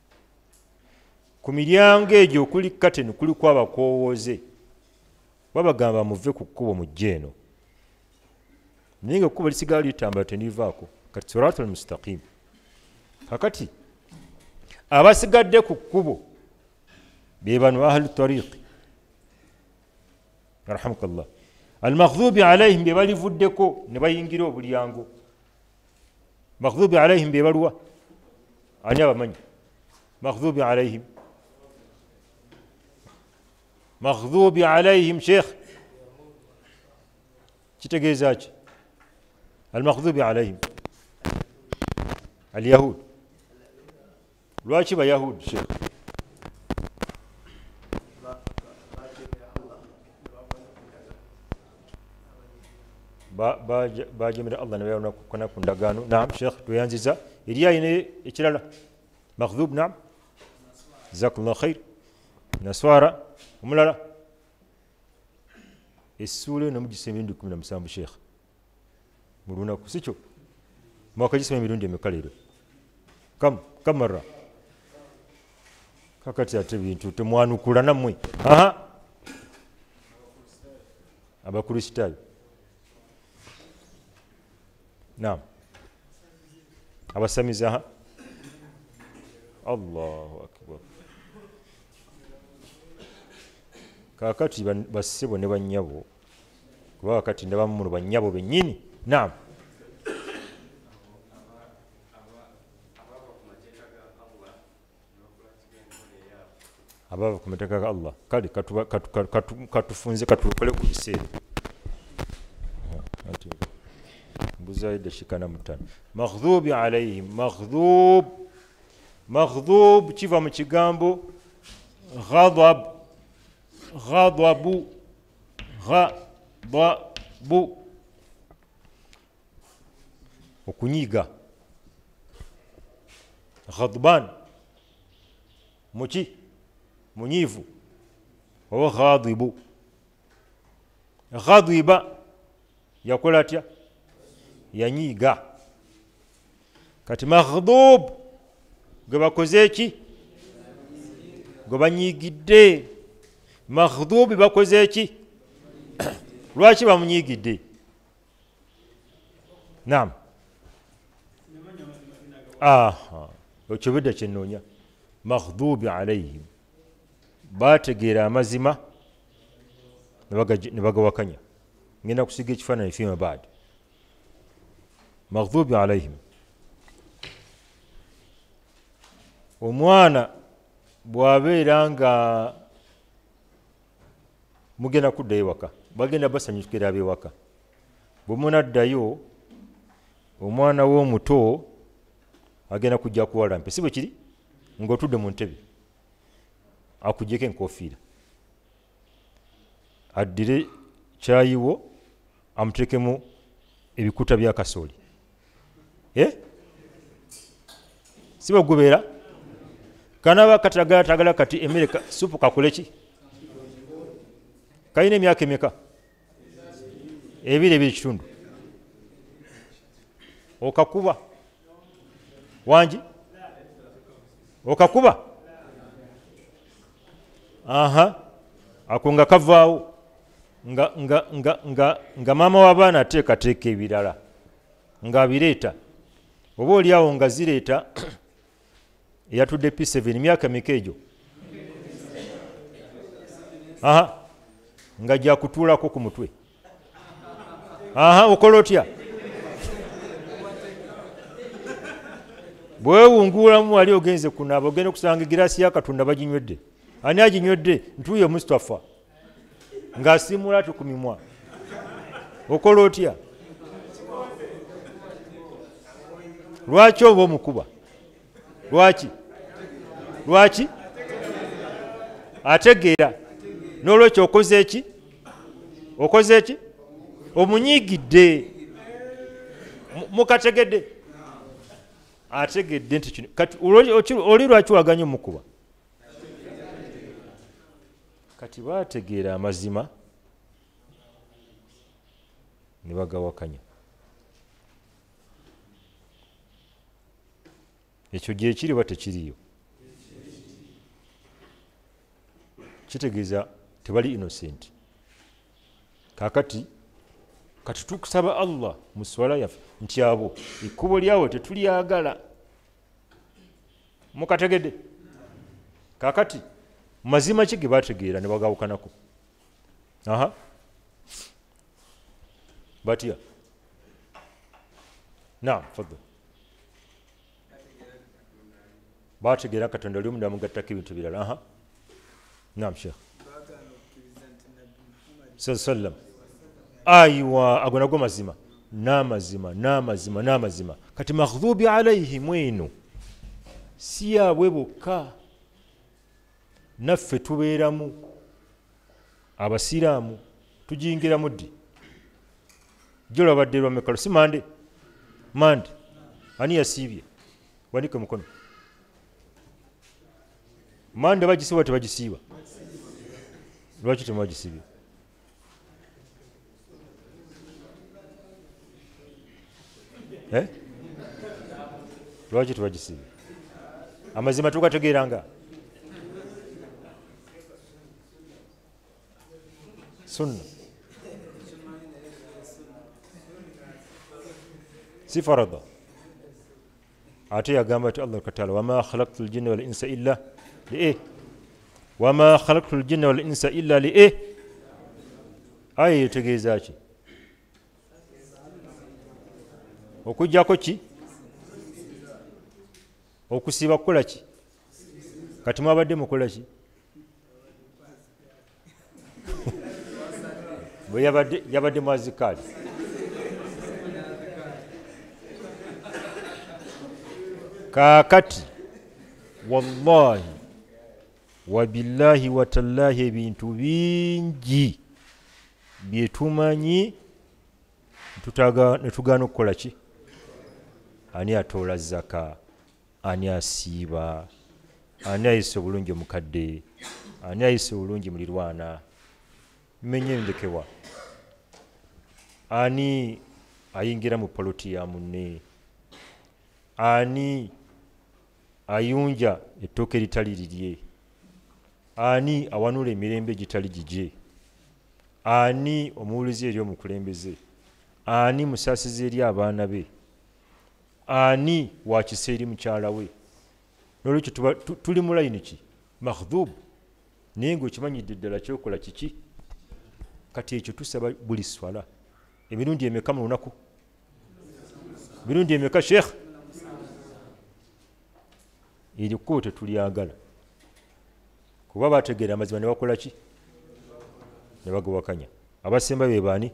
ku miryango egyo okuli kateni kuliko abakowooze babagamba muve ku kkubo mujje eno naye nga ekkubo lisigala litambula tenirivaako kati sirata almustaqim kakati abasigadde ku kkubo be bano ahlu tariqi yarhamukallah almaghdubi alayhim be balivuddeko ne bayingira obulyango maghdubi alayhim be baluwa ani abamanyi maghdubi alayhim maghdubi alayhim sheikh kitegeeza ki almaghdubi alayhim alyahud lwaki bayahudi sheikh bajemera Allah nebakona ku ndagaano naam sheikh tweyanziza eri ayina ekirala maghdhub naam jazakallah khair naswara omulala essuula eno mugisa emirundi kumi na musanvu sheikh mu lunaku sikyo mwaka gisoma emirundi emeka leero kam kamara kakati ate bintu temwanukula nammwe aha abakristaayo naam abasamiza ha Allahu akbar kakati basebo ne banyabo kuba wakati ndabamu muno banyabo bennyini naam abava ku mateeka ga Allah kale katufunze katulokole ku biseera buzaida shikana mutano maghdhubi alayhim maghdhub maghdhub kiva mu kigambo ghadab ghadabu ghadabu okunyiga ghadban muki munyivu oba ghadibu ghadiba yakola atya yanyiga kati maghdub gwe bakoze eki gwe banyigidde maghdubi bakoze eki lwaki bamunyigidde naam aha okyo bidda kyenoonya maghdubi alayhim bategeera amazima ne bagawakanya. Ngenda kusiga ekifaananyi fima baad. Maghdubi alayhim, omwana bw'abeera nga mugenda kuddayo ewaka, bagenda basanyukira ab'ewaka, bwe munaddayo omwana w'omuto agenda kujja kuwalampe, si bwe kiri ng'otudde mu ntebe akugyeko enkofiira, addire kyayiwo amuteekemu ebikuta bya kasooli. Eh? Si bwe gubeera kanaba katagala tagala kati emmere supu kakole ki? Kayina emyaka emeka? Ebiri ebiri kitundu. Okakuba wangi? Okakuba? Aha, ako nga kavaawo nga, nga, nga, nga, nga maama w'abaana ateekateeka ebirala ng'abireeta, oba oli awo nga zireeta eyatudde P seven myaka mika egyo? Aha, nga gyakutuulako ku mutwe. Aha, okola otya? Bwewunguulamu wali ogenze kunaaba, ogenda okusanga egiraasi ya Katonda baginywedde. Ani aginywedde? Ntuuyo Mustafa ng'asiimula ati ku mimwa. Okola otya? Lwaki oba omukuba? Lwaki? Lwaki? Ategeera. N'olwekyo okoze eki? Okoze eki? Omunyiigidde. Mukategedde? Ategedde nti kino. Kati oli lwaki waganya omukuba? Kati baategeera amazima ne bagawakanya. Ekyo gye kiri oba tekiriyo? Kitegeeza tebali innocent. Kaakati kati tukusaba Allah mu swala yaffe nti abo ekkubo lyabwe tetulyagala. Mukategedde? Kaakati mazima ki ge baategeera ne bagawukanako? Aha, batya? Naam, fadhal. Baategeera Katonda oli omu namugattako ebintu birala. Aha, naam sheikh. Sallam. Aywa, ago nago mazima. N'amazima, n'amazima, n'amazima. Kati maghdubi alayhim eno si yaabwe bokka, naffe tubeeramu abasiraamu tujingiramu ddi? Jjo lwabadde lwa mekalo, si mande? Mande. Ani yasiibye? Wanike mukono. Mande bagisiiba tebagisiiba? Lwaki temwagisiibye? Eh? Lwaki tebagisiibye? Amazima tugategeeranga. Sunna si farada. Ate yagamba ati Allah kataala wama khalaqtu ljinna wal insa illa li wama khalaqtu ljinna wal insa illa li aye etegeeza ki? Okujjako ki? Okusiiba kukola ki? Kati mwabadde mukola ki? Bwe yabadde yabadde mwazikaali. Kaakati wallahi wabillahi watallahi ebintu bingi byetumanyi netugaana okukola ki? Ani atoola zaka? Ani asiiba? Ani ayise obulungi omukadde? Ani ayise obulungi mulirwana? Menye ndekewa. Ani ayingira mu poloti ya munne? Ani ayunja ettooke eritali lirye? Ani awanula emirembe gitali gigye? Ani omuwulizi eri omukulembeze? Ani musaasizi eri abaana be? Ani wakisa eri mukyala we? nolwekyo tuli mu layini ki makhdhub naye ngaokimanyidde ddala kyokola kiki kati ekyo tusaba buli swala emirundi emeka mu lunaku mirundi emeka sheekh erikubo tetulyagala kuba bategeera amazima ne bakola ki ne bagawakanya abasemba be baani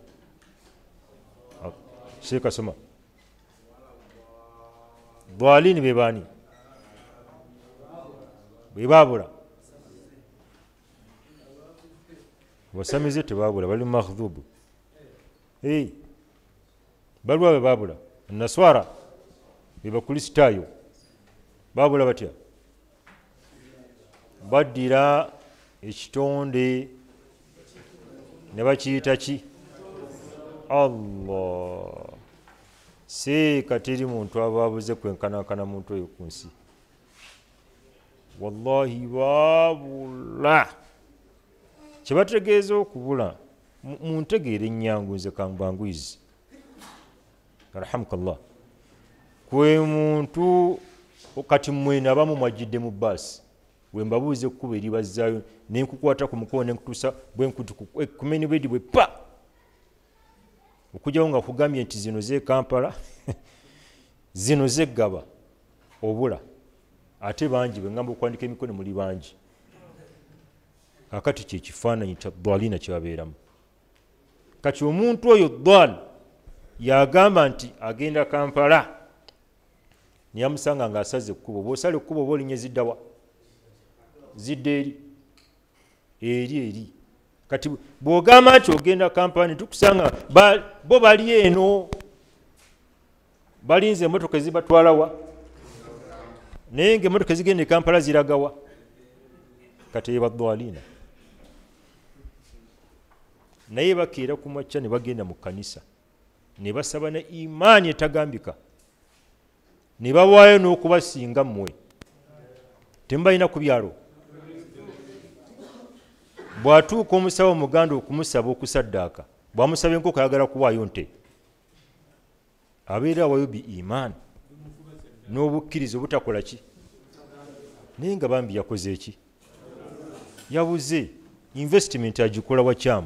sheekh asoma dhalini be baani bwe baabula basamize tebabula bali makhdhubu hey. balwa be babula naswara be bakristaayo babula batya baddira ekitonde ne bakiyita ki allah seeka teri muntu ababuze kwenkanankana muntu oyo ku nsi wallahi babula kyebategeeza okubula muntegeera ennyangu nze kambangwizi arhamukallah kwe muntu kati mwena abamu mwajjidde mu baasi wembabuuza ekkuba eribazzaayo nenkukwata ku mukono nenkutuusa bwenkumeni bwedi bwe pa okujjawo nga kugambye nti zino ze Kampala zino zeggaba obula ate bangi bwengamba okwandika emikono muli bangi kakati kyekifaananyi kya dhalina kyebabeeramu kati omuntu oyo dhal yagamba nti agenda Kampala niyamusanga ngaasaze ekkubo bwosala ekkubo oba olinnya ziddawa zidde eri eri eri kati bwogamba nti ogenda Kampala nitukusanga bo bali eno balinze emmotoka ezibatwalawa naye nga emmotoka ezigenda e Kampala ziragawa kati ebadhalina naye bakeera ku makya ne bagenda mu kkanisa ne basaba ne imaani etagambika ne bawaayo n'okubasinga mmwe temubalina ku byalo bw'atuuka omusawo omuganda okumusaba okusaddaaka bw'amusaba enkoko ayagala kuwaayo nte abeera awayo bi imaani n'obukkiriza obutakola ki naye nga bambi yakoze eki yabuze investment agikola wakyamu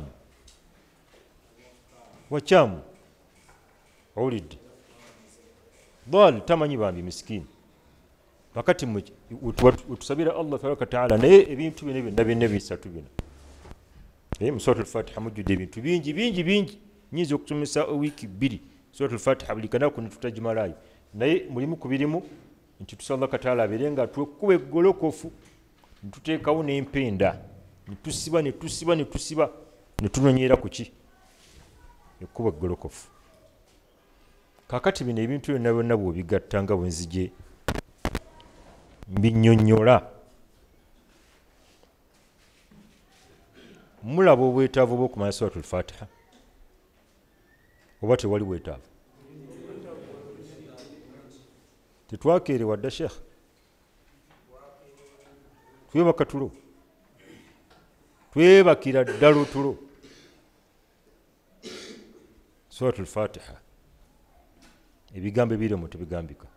wakyamu owulidde dhal tamanyi bambi miskini wakati wetusabira Allah tabaraka taala naye ebintu bino byonna byonna bisatu bino naye mu suratul Fatiha mujjudde ebintu bingi bingi bingi nyinza okusomesa wiiki bbiri suratul Fatiha buli kanaku netutagimalayo naye mulimu ku birimu nti tusaba Allah kataala abeere nga twekkuba eggolokofu netuteekawo n'empenda netusiba netusiba netusiba netunonyera ku ki ekkuba eggolokofu kakati bino ebintu byonna byonna bw'obigatta nga bwe nzije mbinnyonnyola mulaba obwetaavu bw'okumanya suratul Fatiha oba tewali bwetaavu tetwakeerewa dda sheekh twebaka tulo twebakira ddala otulo suratul Fatiha ebigambo ebirimu tebigambika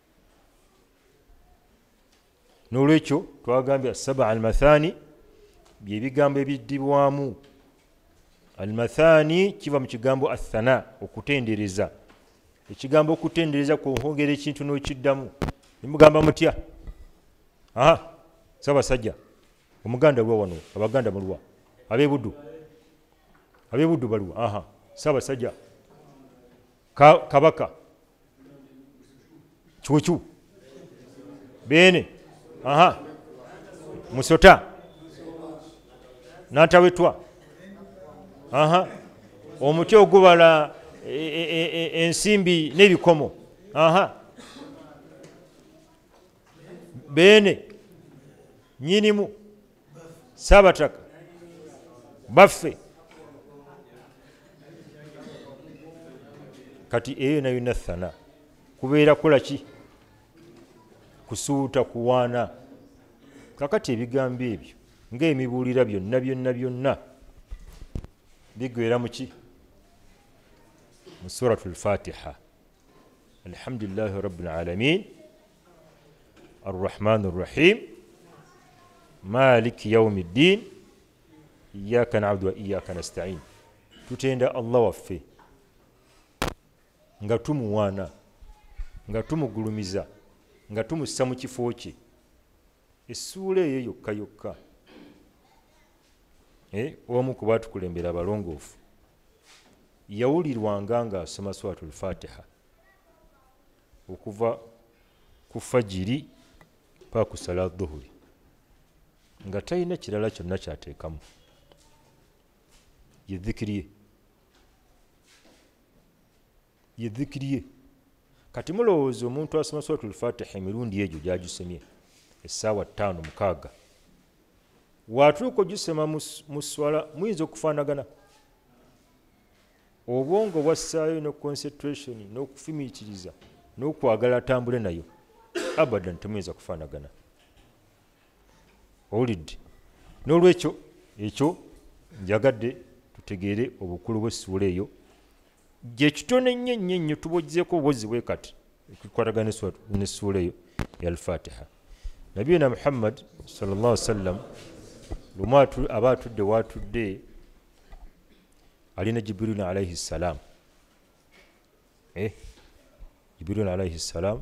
n'olwekyo twagambye asaba almathani byebigambo ebiddibwamu almathani kiva mu kigambo athana okutendereza ekigambo okutendereza kwongera ekintu n'okiddamu nimugamba mutya aha Ssaabasajja omuganda lwa wano abaganda mulwa ab'ebuddu ab'ebuddu balwa aha Ssaabasajja kabaka Cuucu Beene aha Musota Nantawetwa aha omuti ogubala ensimbi n'ebikomo aha Beene Nyinimu Saabataka Baffe kati eyo nayo nathana kubeera kola ki kusuuta kuwaana kakati ebigambo ebyo ng'emibuulira byonna byonna byonna bigwera mu ki mu suratul Fatiha alhamdulillahi rabbil alamin arrahmani rrahim maliki yaumi ddin iyaka na'budu wa iyaka nasta'in. Tutenda Allah waffe nga tumuwaana, nga tumugulumiza, nga tumussa mu kifo kye. Essuula eyo yokka yokka eh, omu ku baatukulembera abalongoofu yawulirwanga ng'asoma suratul Fatiha okuva ku fajiri paka ku sala dhuhuri nga talina kirala kyonna kyateekamu, ye dhikiri ye ye dhikiri ye. Kati mulowooza omuntu asoma suratul Fatiha emirundi egyo gyagisemye essaawa ttaano mukaaga, waatuuka ogisema mu swala muyinza okufaanagana. Obwongo bwassaayo ne concentration n'okufumiitiriza n'okwagala atambule nayo, abadan temuyinza kufaanagana. Owulidde? N'olwekyo ekyo njagadde tutegeere obukulu bw'essuula eyo, gye kitone ennyo ennyo ennyo tubogzeeko obuwozi bwe kati ekikwatagana n'essuula eyo ya al-Fatiha. Nabiyina Muhammad sallallahu alaihi wasallam lumu aba atudde waatudde alina Jibril alaihi salam. Eh, Jibril alaihi salam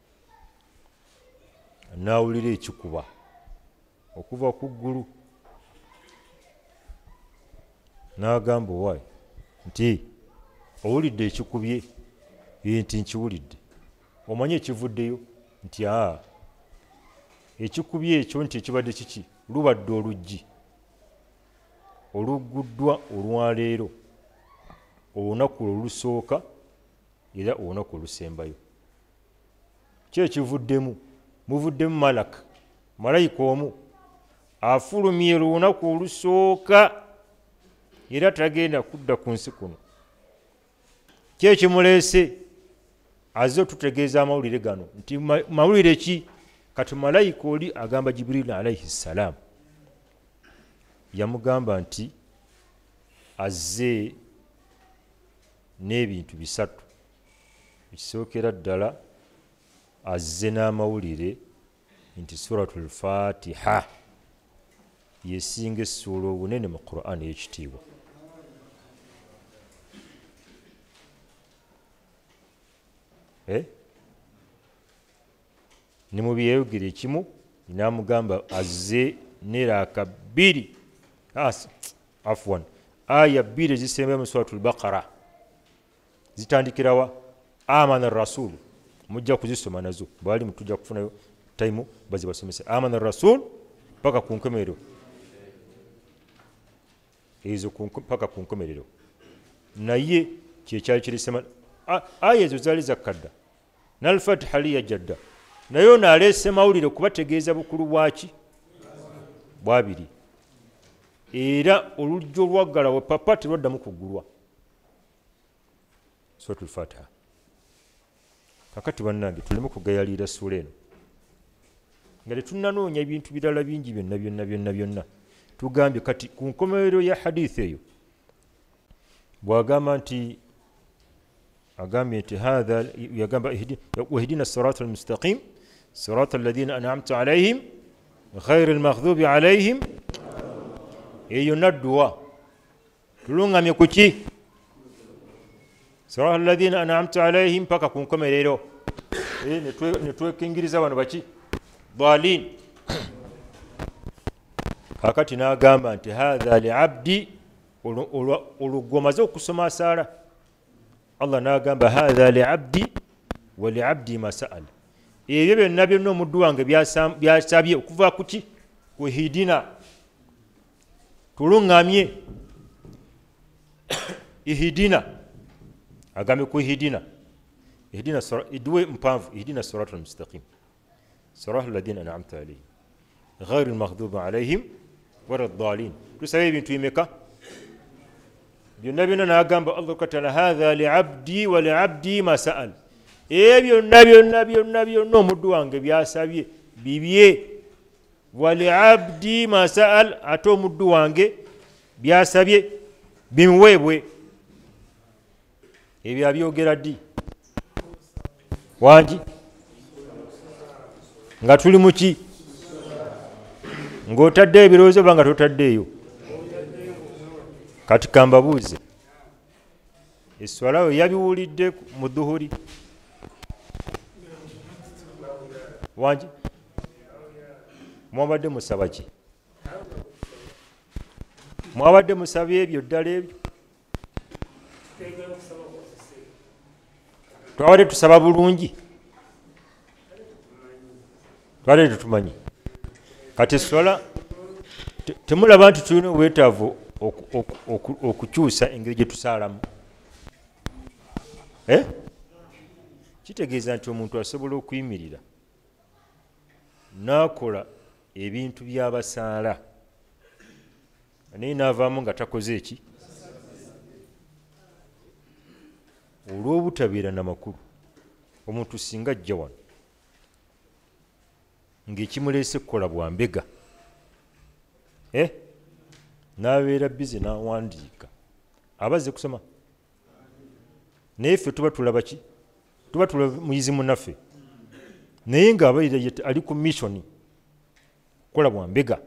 n'awulira ekikuba okuva ku ggulu, n'agamba owaayi nti owulidde ekikubye? Ye nti nkiwulidde. Omanyi ekivuddeyo? Nti aa, ekikubye ekyo nti ekibadde kiki? Lubadde oluggi olugguddwa olwaleero, olunaku olusooka era olunaku olusembayo. Ki ekivuddemu? Muvuddemu malaka, malayika omu afulumye olunaku olusooka era tagenda kudda ku nsi kuno. Ki ekimuleese? Azze otutegeeza amawulire gano. Nti mawulire ki? Kati malayika oli agamba Jibril alaihi salam, yamugamba nti azze n'ebintu bisatu. Ekisookera ddala azze n'amawulire nti suratul Fatiha yesinga essuula obunene mu Qur'an ey'ekitiibwa. Eh? Ne mu byeyogera ekimu n'amugamba azze n'eraaka bbiri, afwan, aya bbiri ezisembayo mu suratul Baqara zitandikirawa amana rasul. Mujja kuzisoma nazo bwali mutujja kufunayo time bazibasomese amana rasul paka ku nkomerero ezo paka ku nkomerero. Naye kyekyali kirisema aya ezo zaali zakkadda n'al-Fatiha liya jadda, naye ono aleese mawulire okubategeeza bukulu bwaki bwabiri, era olujja olwaggala we papa terwaddamu kuggulwa. Suratul Fatiha. Kakati bannange tuleme kugayalira ssuula eno nga tetunnanoonya ebintu birala bingi byonna byonna byonna byonna. Tugambye kati ku nkomerero ya hadithi eyo bw'agamba nti agambye nti hadha yagamba wahdina sirata almustaqim sirata alladhina an'amta alaihim ghayri almaghdubi alaihim. Eyo nadduwa tulungamye ku ki? Sirata alladhina an'amta alaihim paka ku nkomerero. Ne twekingiriza bano baki? Dhalin. Kakati n'agamba nti hadha li'abdi, oluggomaze okusoma asaala. Allah n'agamba hadha li'abdi wa li'abdi ma sa'al. Ebyo byonna byonna omuddu wange byasabye okuva ku ki? Ku hidina. Tulungamye ihidina, agambye ku ihidina. Ihidina iduwe mpanvu, ihidina siratal mustaqim siratal ladhina an'amta alayhim ghayri almaghdubi alayhim wala ddalin. Tusabe ebintu bimeka? Byonna byonna n'agamba Allah katala hadha li'abdi wa li'abdi ma sa'al. Ebyo byonna byonna byonna byonna omuddu wange byasabye bibye, wa li'abdi ma sa'al, ate omuddu wange byasabye bimuweebwe. Ebyo abyogera ddi? Wangi nga tuli muki ng'otaddeyo ebirowoozo oba nga totaddeeyo. Kati kambabuuze, esswala yo yabiwulidde mu duhuri wangi mwabadde musaba ki? Mwabadde musaba ebyo ddala ebyo? Twabadde tusaba bulungi? Twabadde tetumanyi? Kati esswala temulaba nti tulina obwetaavu okukyusa engeri gye tusaalamu? Eh? Kitegeeza nti omuntu asobola okuyimirira n'akola ebintu by'abasaala naye n'avaamu nga takoze eki? Olw'obutabeera n'amakulu, omuntu singa ajja wano ng'ekimuleese kukola bwa mbega, eh? N'abeera bize n'awandiika, abazze kusoma. Naye ffe tuba tulaba ki? Tuba tulaba muyizi munnaffe, naye ng'abaira ali ku mission kukola bwa mbega,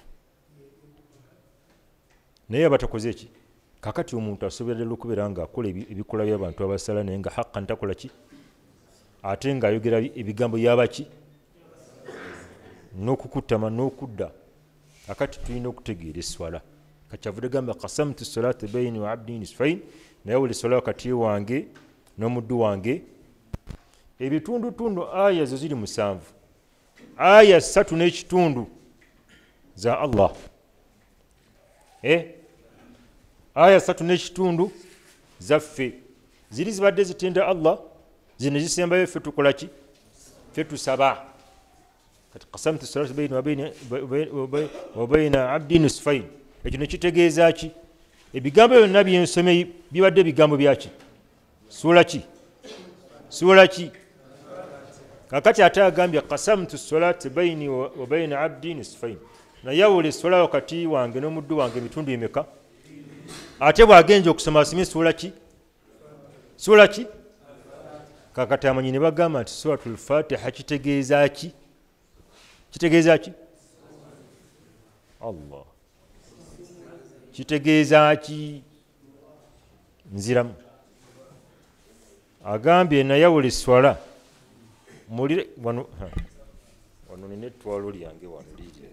naye aba takoze eki? Kakati omuntu asobola okubeera ng'akola ebikola by'abantu abasala naye nga hakka ntakola ki? Ate ng'ayogera ebigambo by'abaki? N'okukutama n'okudda. Kakati tulina okutegeera esswala. Kakyavudde gamba qasamtu salata bayni wa abdi nisfain, naye wuli esswala wakati wange n'omuddu wange ebitundutundu. Aya zo ziri musanvu, aya ssatu n'ekitundu za Allah. Eh? Aya ssatu n'ekitundu zaffe ziri zibadde zitenda Allah, zino zisembayo ffe tukola ki? Ffe tusaba. Kati qasamtu salata bayni wa bayna abdi nisfain, ekyo ne kitegeeza ki? Ebigambo byonna byensome bibadde bigambo byaki? Suula ki? Suula ki? Kakati ate agambye qasamtu salata bayni wa bayna abdi nisfain, nayawula esswala wakati wange n'omuddu wange ebitundu emeka? Ate bw'agenza okusoma asomye suula ki? Suula ki? Kakati amanyi ne bagamba nti suratul Fatiha kitegeeza ki? Kitegeeza ki? Allah. Kitegeeza ki? Nziramu. Agambye nayawula esswala mulire wano wano nina ettwalo lyange wano liri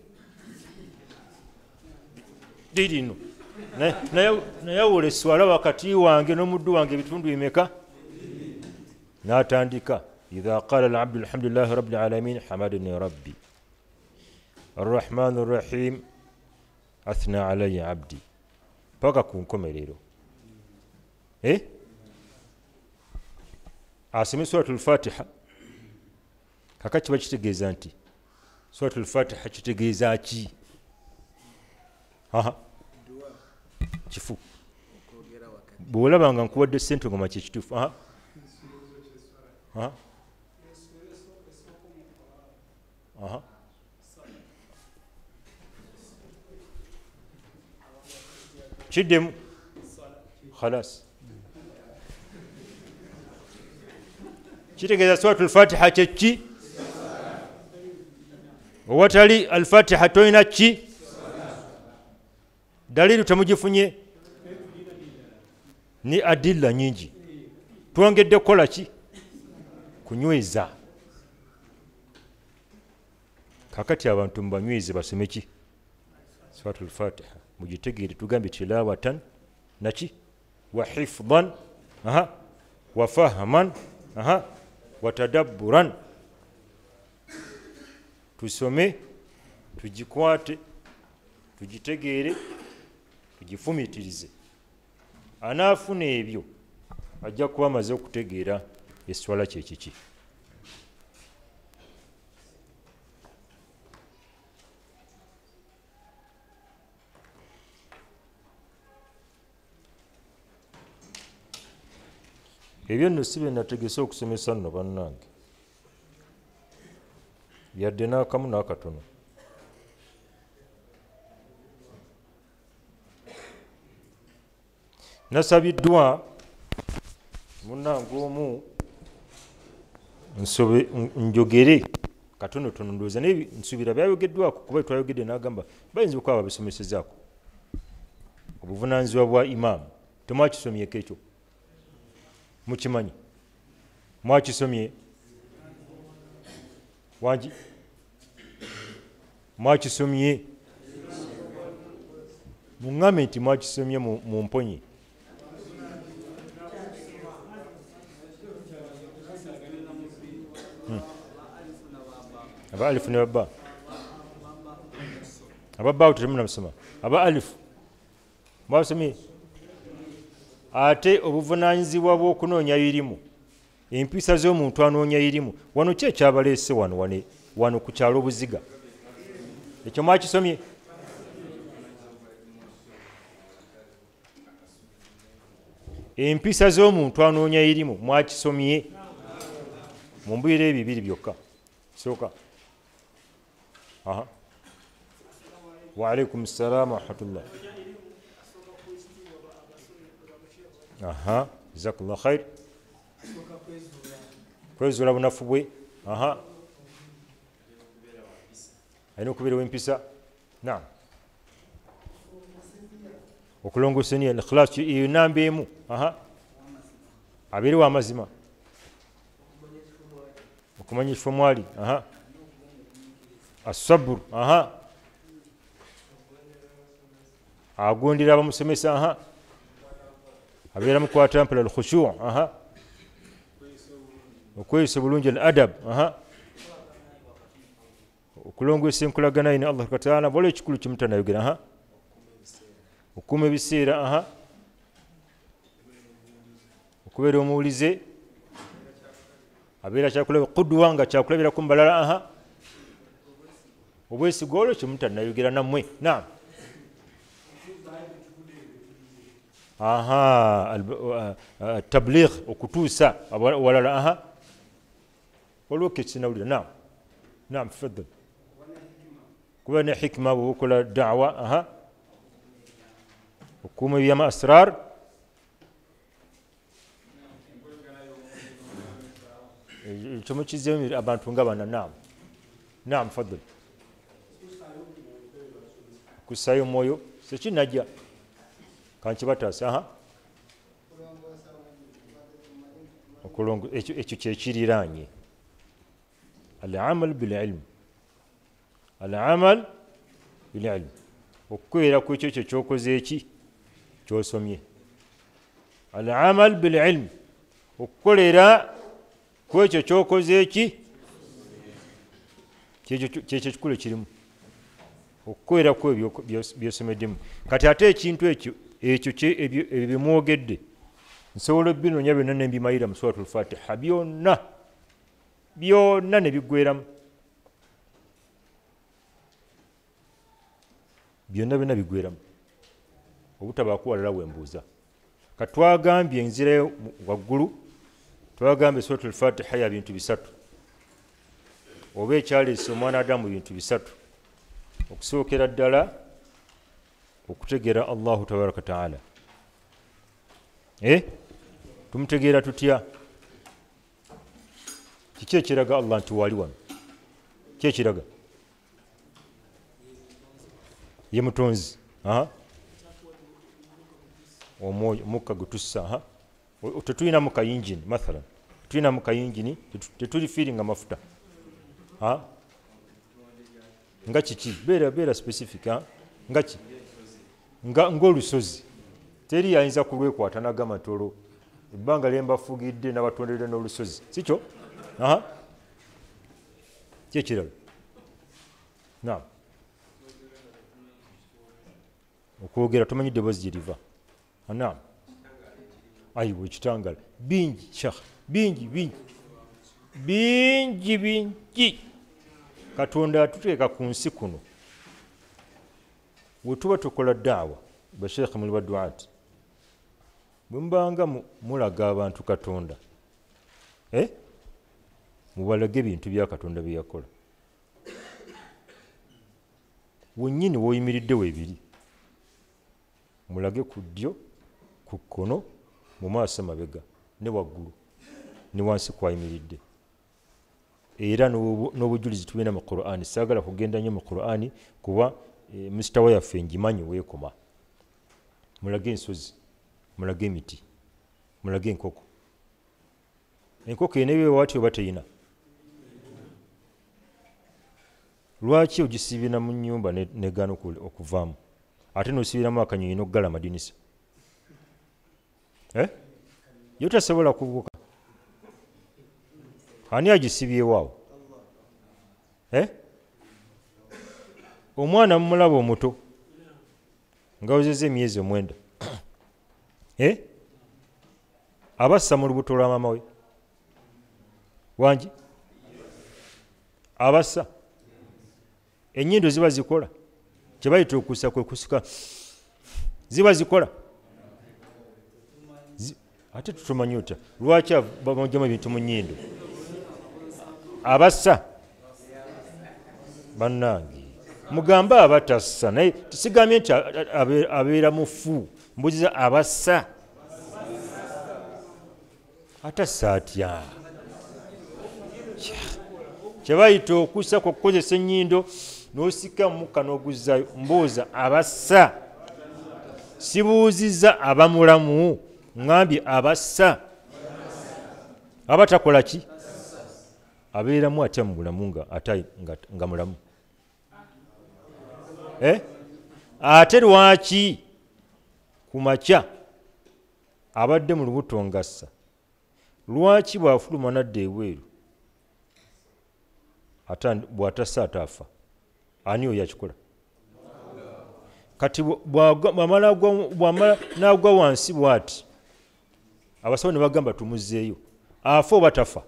lirino nayawula esswala wakati wange n'omuddu wange ebitundu emeka? N'atandika idha qala al-abdu alhamdulillahi rabbil alamin hamadani rabbi arrahmani arrahim athna alayya abdi, paka ku nkomerero. Eh? Asome suratul Fatiha. Kakati kiba kitegeeza nti suratul Fatiha kitegeeza ki? Aha. Kifu. Bw'olaba nga nkuwadde ssente ngoma kyekituufu. Aha. Aha. Aha. Kiddemu. Khalas. Kitegeeza suratul Fatiha kyeki? Owatali al-Fatiha toyina ki? Dalilu temugifunye? Ni adilla nyingi. Twongedde kukola ki? Kunyweza. Kakati abantu mubanyweze basome ki? Suratul Fatiha. Mugitegeere tugambe tilawatan naki? Wa hifdhan. Aha. Wa fahman. Aha. Wa tadabburan. Tusome, tugikwate, tugitegeere, tugifumitirize. Anaafuna ebyo ajja kuba amaze okutegeera esswala kye kiki. Ebyo nno si bye nategese okusomesa nno bannange, yadde n'akamu n'akatono. Nasabiddwa munnange omu nsobe njogere katono tono ndowooza naye nsubira byayogeddwako kuba twayogedde n'agamba bayinza okuba babisomesezaako obuvunaanyizibwa bwa imaamu temwakisomyeko ekyo mukimanyi mwakisomye wangi mwakisomye muŋŋambe nti mwakisomye mu mponye aba alifu ne babba ababba awo temunamusoma aba alifu mwasomye ate obuvunaanyizibwa bw'okunoonya irimu empisa z'omuntu anoonya irimu wano ki ekyabaleese wano wane wano ku kyalo obuziga ekyo mwakisomye empisa z'omuntu anoonya irimu mwakisomye mu mbuyiro ebibiri byokka sooka aha wa alaikum salaam wa rahmatullah aha jazakallah khair kwezuula bunafu bwe aha alina okubeera w'empisa naam okulongoosa niya ikhlas eyo namba emu aha abeere wa mazima okumanya ekifo mwali aha asaburu aha agondera abamusomesa aha abeera mukwata mpala alkhushu aha okweyisa bulungi al adab aha okulongoosa enkolagana ina allah taala waliwo ekikulu kimutanayogera aha okuuma ebiseera aha okubeera omuwulize abeera kyakulaba kudwa nga kyakulabirako mubalala aha obwesiga olwo kimutanayogera nammwe naam aha tabligh okutuusa walala aha waliwo kekinawulira naam naam faddal kuba ne hikima bwobukola dawa aha okuuma ebyama asrar ekyo mukizemu abantu nga bana naam naam faddal kussaayo omwoyo sekinajja kankibataasa aha okulongo ekyo kyekiriraanye al amal bil ilm al amal bil ilm okukwera ku ekyo kyo kyokoze eki kyosomye al amal bil ilm okukolera ku ekyo kyokoze eki kyekyo kikulu kirimu okukwera ku ebyo byosomeddemu kati ate ekintu ekyo ekyo ebyo bimwogedde nsobola ebinoonya byonna nembimayira mu suratul fatiha byonna byonna ne biggweramu byonna byonna biggweramu obutabaako walala wembuuza katwagambye enzira waggulu twagambye suratul fatiha ya bintu bisatu oba ekyaleese omwana adamu bintu bisatu okusookera ddala okutegeera allahu tabaraka taala eh tumutegeera tutya kiki ekiraga allah nti wali wano ki ekiraga ye mutonzi aha omwoyo omukka gutussa aha tetulinamu kayingini mathalan tulinamu kayingini tetuli fiiringa mafuta ha nga kiki beera beera specific ha nga ki nga ng'olusozi teri yayinza kulwekwata nagamba nti olwo ebbanga lyembafugidde n'abatonderera n'olusozi sikyo aha kyekirala naam okwogera tomanyi ddoboozi gye liva naam ayiwa ekitangala bingi shekh bingi bingi bingi bingi katonda atuteeka ku nsi kuno we tuba tukola daawa bashekhe muli baduati bwe mubanga mulaga abantu katonda eh mubalage ebintu bya katonda bye yakola wennyini woyimiridde weebiri mulage ku ddyo ku kkono mu maaso mabega ne waggulu ne wansi kwayimiridde era n'obujulizi tulina mu Qur'ani. Saagala kugenda nnyo mu Qur'ani kuba e, musitawa yaffe ngimanyi weekoma. Mulage ensozi, mulage emiti, mulage enkoko. Enkoko eneebeewo wati oba teyina? Lwaki ogisiibira mu nnyumba negaana okuvaamu ate n'osiibiramu akanyonyi n'oggala amadinisa? Eh? Yo tasobola kubuuka. Ani agisibyewo awo? Eh? Omwana mumulaba omuto nga wezezza emyezi omwenda eh? Abassa mu lubuto lwa maama we wangi? Abassa ennyindo ziba zikola kye bayita okussa kwe kusika ziba zikola Z... ate tutumanyi otya lwaki bamugyamu ebintu mu nnyindo? Abassa bannange mugambe abatassa naye tusigambye nti abeera mufu. Mbuziza abassa atassa atya? Kye bayita okussa kwe kukozesa ennyindo n'osika mukka n'oguzzayo. Mbuuza abassa, sibuuzizza abamulamu, ngambye abassa. Abatakola ki? Abeeramu atya mu bulamu nga ate nga, nga mulamu eh? Ate lwaki ku makya abadde mu lubuto ngassa, lwaki bw'afuluma nadda ebweru bw'atassa ataafa? Ani oyo akikola? Kati bw'amala n'agwa wansi bw'ati abasawo ne bagamba tumuzzeeyo, afa oba tafa?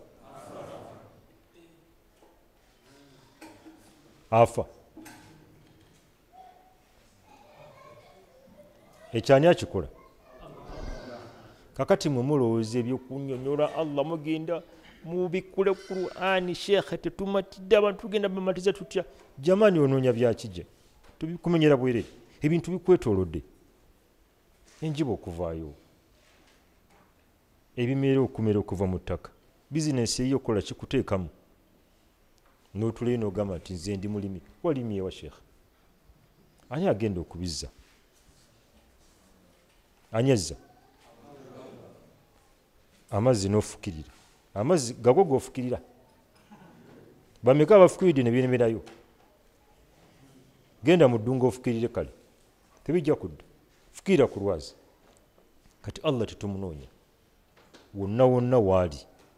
Afa. Ekyani akikola? Kakati mwe mulowooza ebyokunnyonnyola Allah mugenda mubikule Qur'ani sheekhe tetumatidde abantu tugenda bamatiza tutya? Jamani onoonya byakijja tubikumenyera bwerere, ebintu bikwetoolodde. Enjiba okuvaayo, ebimera okumera okuva mu ttaka, bizinensi eyo okola kikuteekamu n'otuleyo n'ogamba nti nze ndi mulimi. Walimye wa sheekhe? Ani agenda okubizza? Anyezza amazzi n'ofukirira? Amazzi gago g'ofukirira? Bameka abafukiridde ne biremerayo? Genda mu ddungu ofukirire kale, tebijja kudda. Fukirira ku lwazi. Kati Allah tetumunonya wonna wonna waali.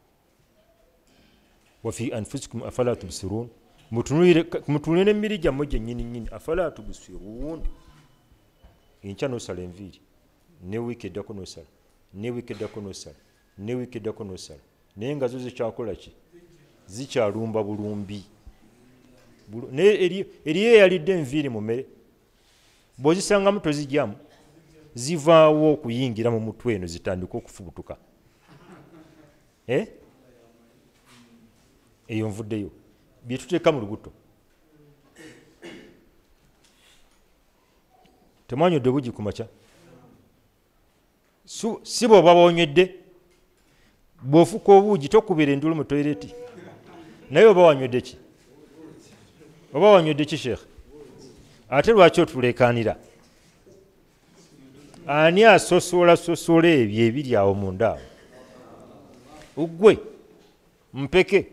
Wafi anfusikum afala tubsirun, mutunulire emmiri gyammwe gyennyini nnyini. Afala tubsirun, enkya n'osala enviiri, ne wiiki eddako n'osala, ne wiiki eddako n'osala, ne wiiki eddako n'osala, naye nga zo zikyakola ki? Zikyalumba bulumbi. Naye eriyo eyalidde enviiri mu mmere, bw'ozisangamu tozigyamu, zivaawo okuyingira mu mutwe eno zitandika okufubutuka. Eh? Eyo nvuddeyo bye tuteeka mu lubuto. Temwanyodde bugi ku makya? Si bw'oba boonywedde, bw'ofuka obuugi tokubira endulu mu toyireti. Naye oba wanywedde ki? Oba wanywedde ki sheekhe? Ate lwaki otuleekaanira? Ani asosola sosola ebyo ebiri awo munda awo? Ugwe mpeke.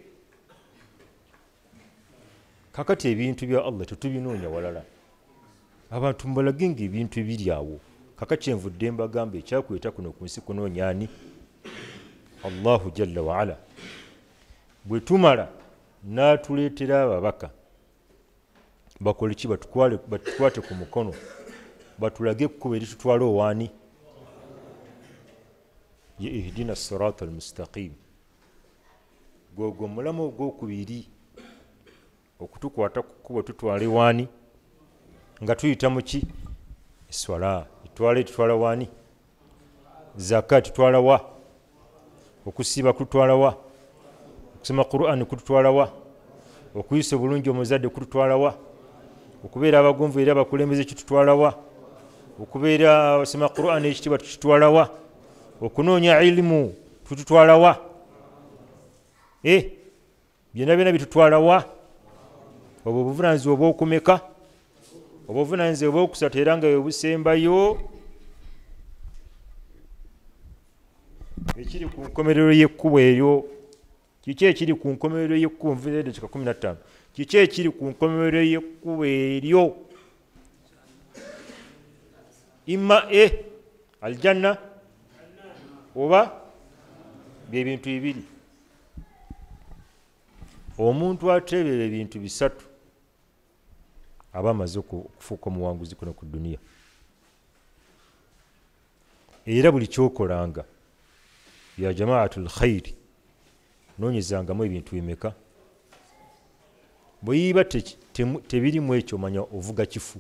Kakati ebintu bya Allah tetubinoonya walala, abantu mbalage ng'ebintu ebiri awo. Kakati envudde mbagamba ekyakweta kuno ku nsi kunoonya ani? Allahu jalla wa ala. Bwe tumala n'atuleetera ababaka bakole ki? Batukwate ku mukono batulage ekkubo eritutwala owaani? Ye ihdina sirata almustaqim. Gwogwo omulamu ogwokubiri okutukwata ku kkubo tutwale waani? Nga tuyita mu ki? Eswala itwala tutwala waani? Zaka tutwala wa? Okusiiba kututwala wa? Okusoma Qur'ani kututwala wa? Okuyisa obulungi omuzadde kututwala wa? Okubeera abagonvu era abakulembeze kitutwala wa? Okubeera abasoma Qur'ani ekitiibwa tukitwala wa? Okunoonya ilimu tututwala wa? Eh, byonna byonna bitutwala wa obwo obuvunaanyizibwa obw'okumeka obuvunaanyizibwa obw'okusatu era nga bwe busembayo ekiri ku nkomerero y'ekkubo eryo. Kiki ekiri ku nkomerero y'ekkubo nvira eddakiika kumi na ttaano kiki ekiri ku nkomerero y'ekkubo eryo? Imma e aljanna oba bye bintu bibiri. Omuntu ateebera ebintu bisatu aba amaze okufuuka omuwanguzi kuno ku duniya, era buli kyokolanga ya jamaatul khayri noonyezangamu ebintu bimeka. Bwe yiba tebirimu ekyo manya ovuga kifu.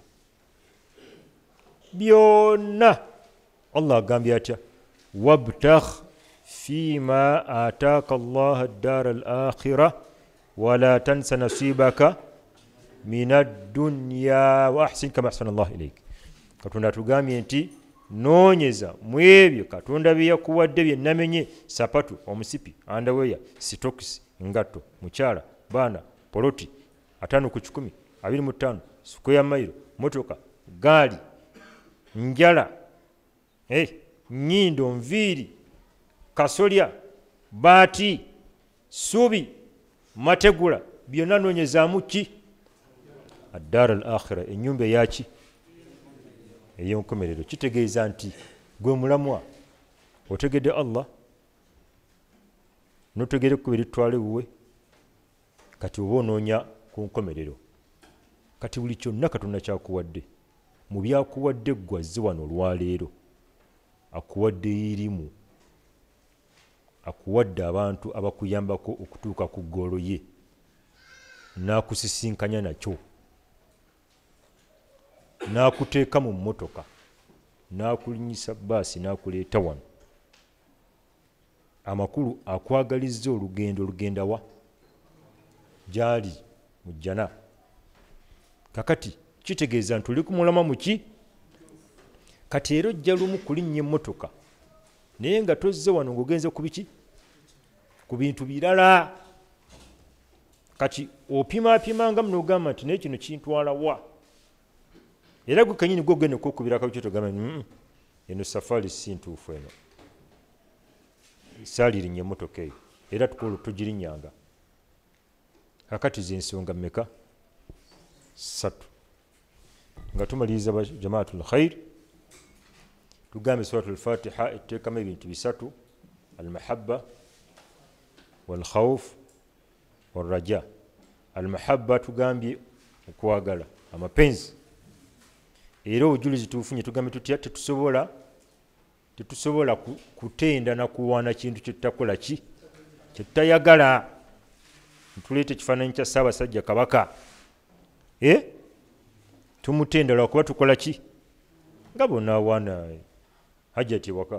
Byonna Allah agambye atya, wabtagh fima ataaka Allah ad-dar al-akhirah wala tansa nasibaka min ad-dunya wa ahsin kama ahsana Allah ilayk. Katonda atugambye nti noonyeza mu ebyo Katonda bye yakuwadde bye namenye: sapatu, omusipi, andaweya, sitokisi, ngatto, mukyala, baana, poloti, ataano ku kikumi, abiri mu ttaano, sukweya mayiro, motoka, gaali, njala, hey, nnyindo, nviiri, kasolya, baati, subi, mategula, byonna noonyezaamu ki? Ad-dar al-akhirah, ennyumba eyaki? Ey'enkomerero. Kitegeeza nti gwe mulamwa otegedde Allah notegedde ku biritwala ewuwe, kati oba onoonya ku nkomerero. Kati buli kyonna Katonda kyakuwadde mu byakuwadde ggwazze wano olwaleero, akuwadde irimu, akuwadde abantu abakuyambako okutuuka ku ggoolo ye, n'akusisinkanya nakyo, n'akuteeka mu mmotoka, n'akulinyisa baasi, n'akuleeta wano. Amakulu akwagalizza olugendo olugenda wa? Gyali mu jjana. Kakati kitegeeza nti oli ku mulamwa mu ki? Kati era ojja lumu kulinnya emmotoka naye nga tozze wano ng'ogenze ku biki? Ku bintu birala. Kati opimaapimanga muno ogamba nti naye kino kintwala wa? Era gwe kennyini gwe ogenda okwekubirako biki togamba nti eno safaari si ntuufu, eno saalirinnye emmotoka eyo era tukola tugirinnyanga. Kakati z'ensonga mmeka? Ssatu. Nga tumaliriza jamaatul khayr, tugambe suratul Fatiha etteekamu ebintu bisatu: almahabba walkhawf walraja. Almahabba tugambye okwagala, amapenzi. Era obujulizi tufunye tugambe tutya? Tetusobola tetusobola kutenda na kuwaana kintu kye tutakola ki? Kye tutayagala. Tuleete ekifaananyi kya Ssaabasajja Kabaka. Eh? Tumutenda lwakuba tukola ki? Nga bonna awaana hajjati ewaka.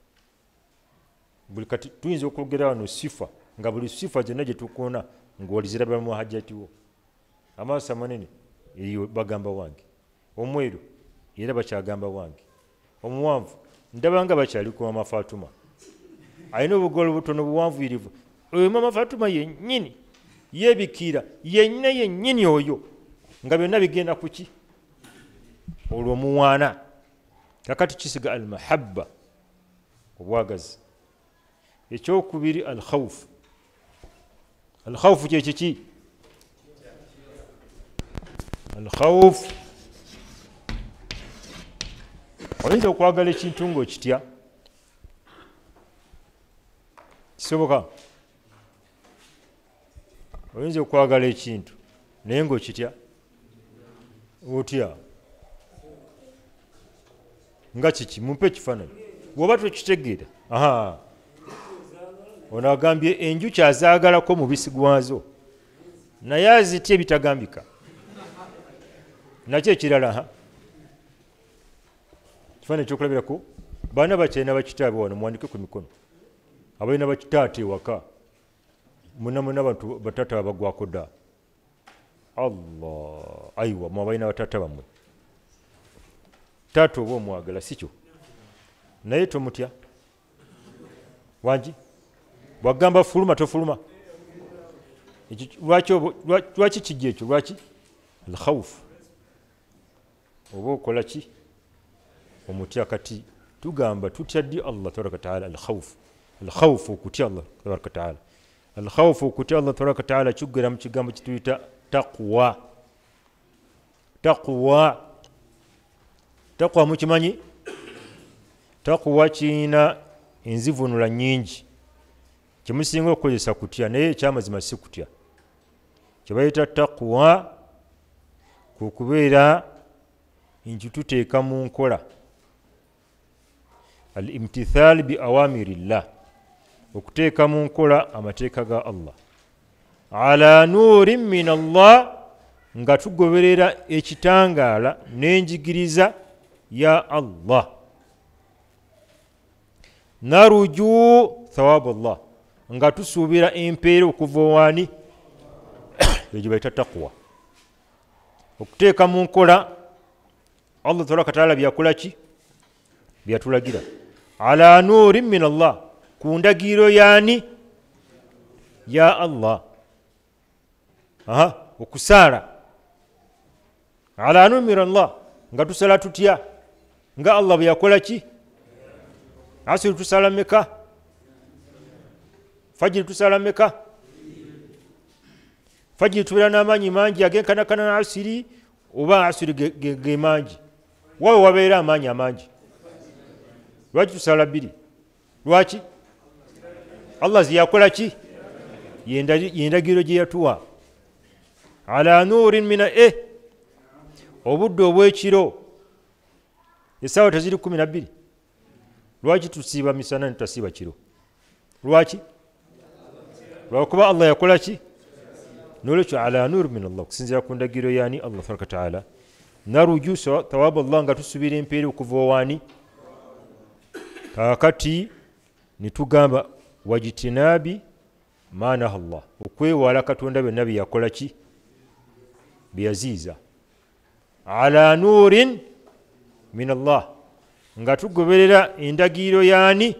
Buli kati tuyinza okwogera wano sifa, nga buli sifa zonna gye tukoona ng'olizirabira mu hajjati wo. Amaaso amanene eyo bagamba wange, omweru era bakyagamba wange, omuwanvu ndaba nga bakyali ku Mama Fatuma, alina obugolo butono buwanvuyirivu. Oyo Mama Fatuma yennyini yeebikira, yennyina yennyini oyo, nga byonna bigenda ku ki? Olwo muwaana. Kakati kisiga almahabba, obwagazi. Ekyokubiri alkhawfu. Alkhawfu kye kiki? Alkhawfu oyinza okwagala ekintu ng'okitya. Kisoboka? Oyinza okwagala ekintu naye ng'okitya. Otya nga kiki? Mumpe ekifaananyi bw'oba tokitegeera. Aha, ono agambye enjuki azaagalako mubisi gwazo naye azitya ebitagambika. Nakyo ekirala. Ha, kifaananyi ekyokulabirako. Baana bakyalina bakitaabe wano, muwandike ku mikono. Abalina bakitaata ewaka, muna muna abantu bataata babagwako dda. Allah, ayiwa, mwe abalina bataata bammwe. Taata oba omwagala si kyo, naye tomutya. Wangi bwagamba fuluma tofuluma. lwaki kijja ekyo lwaki alkhawfu oba okola ki omutya kati tugamba tutya ddi Allah tabaraka taala alkhawfu alkhawfu okutya Allah tabaraka taala alkhawfu okutya Allah tabaraka taala kiggera mu kigambo kituyita taqwa taqwa taqwa mukimanyi taqwa kiina enzivunula nnyingi kyemusinga okukozesa kutya naye ekyamazima si kutya kyebayita taqwa kwe kubeera nti tuteeka mu nkola al imtithal bi awamirillah okuteeka mu nkola amateeka ga Allah ala nuurin min Allah nga tugoberera ekitangaala n'enjigiriza ya Allah naruju thawabu Allah nga tusuubira empeera okuva waani egyo bayita taqwa okuteeka mu nkola Allah tabaraka taala byakola ki byatulagira ala nuurin min Allah ku ndagiro yaani ya Allah aha okusaala ala nuurin min Allah nga tusala tutya nga Allah byakola ki asiri tusala meka fajiri tusala meka fajiri tubeera n'amaanyi mangi agenkanakana na asiri oba asiri ge mangi wawe wabeera amaanyi amangi lwaki tusala bbiri lwaki Allah ziyakola ki yendagiro gye yatuwa ala nuurin mina e obudde obw'ekiro esaawa teziri kumi na bbiri lwaki tusiiba misana netutasiiba kiro lwaki lwakuba Allah yakola ki nolwekyo ala nuur min Allah okusinziira ku ndagiro yaani Allah tabaraka taala naruju thawabu Allah nga tusubira empeera okuva waani kakati nitugamba wajitinabi maanaha Allah okwewala katonda byonna bye yakola ki bye yaziiza ala nuurin min Allah nga tugoberera endagiro yaani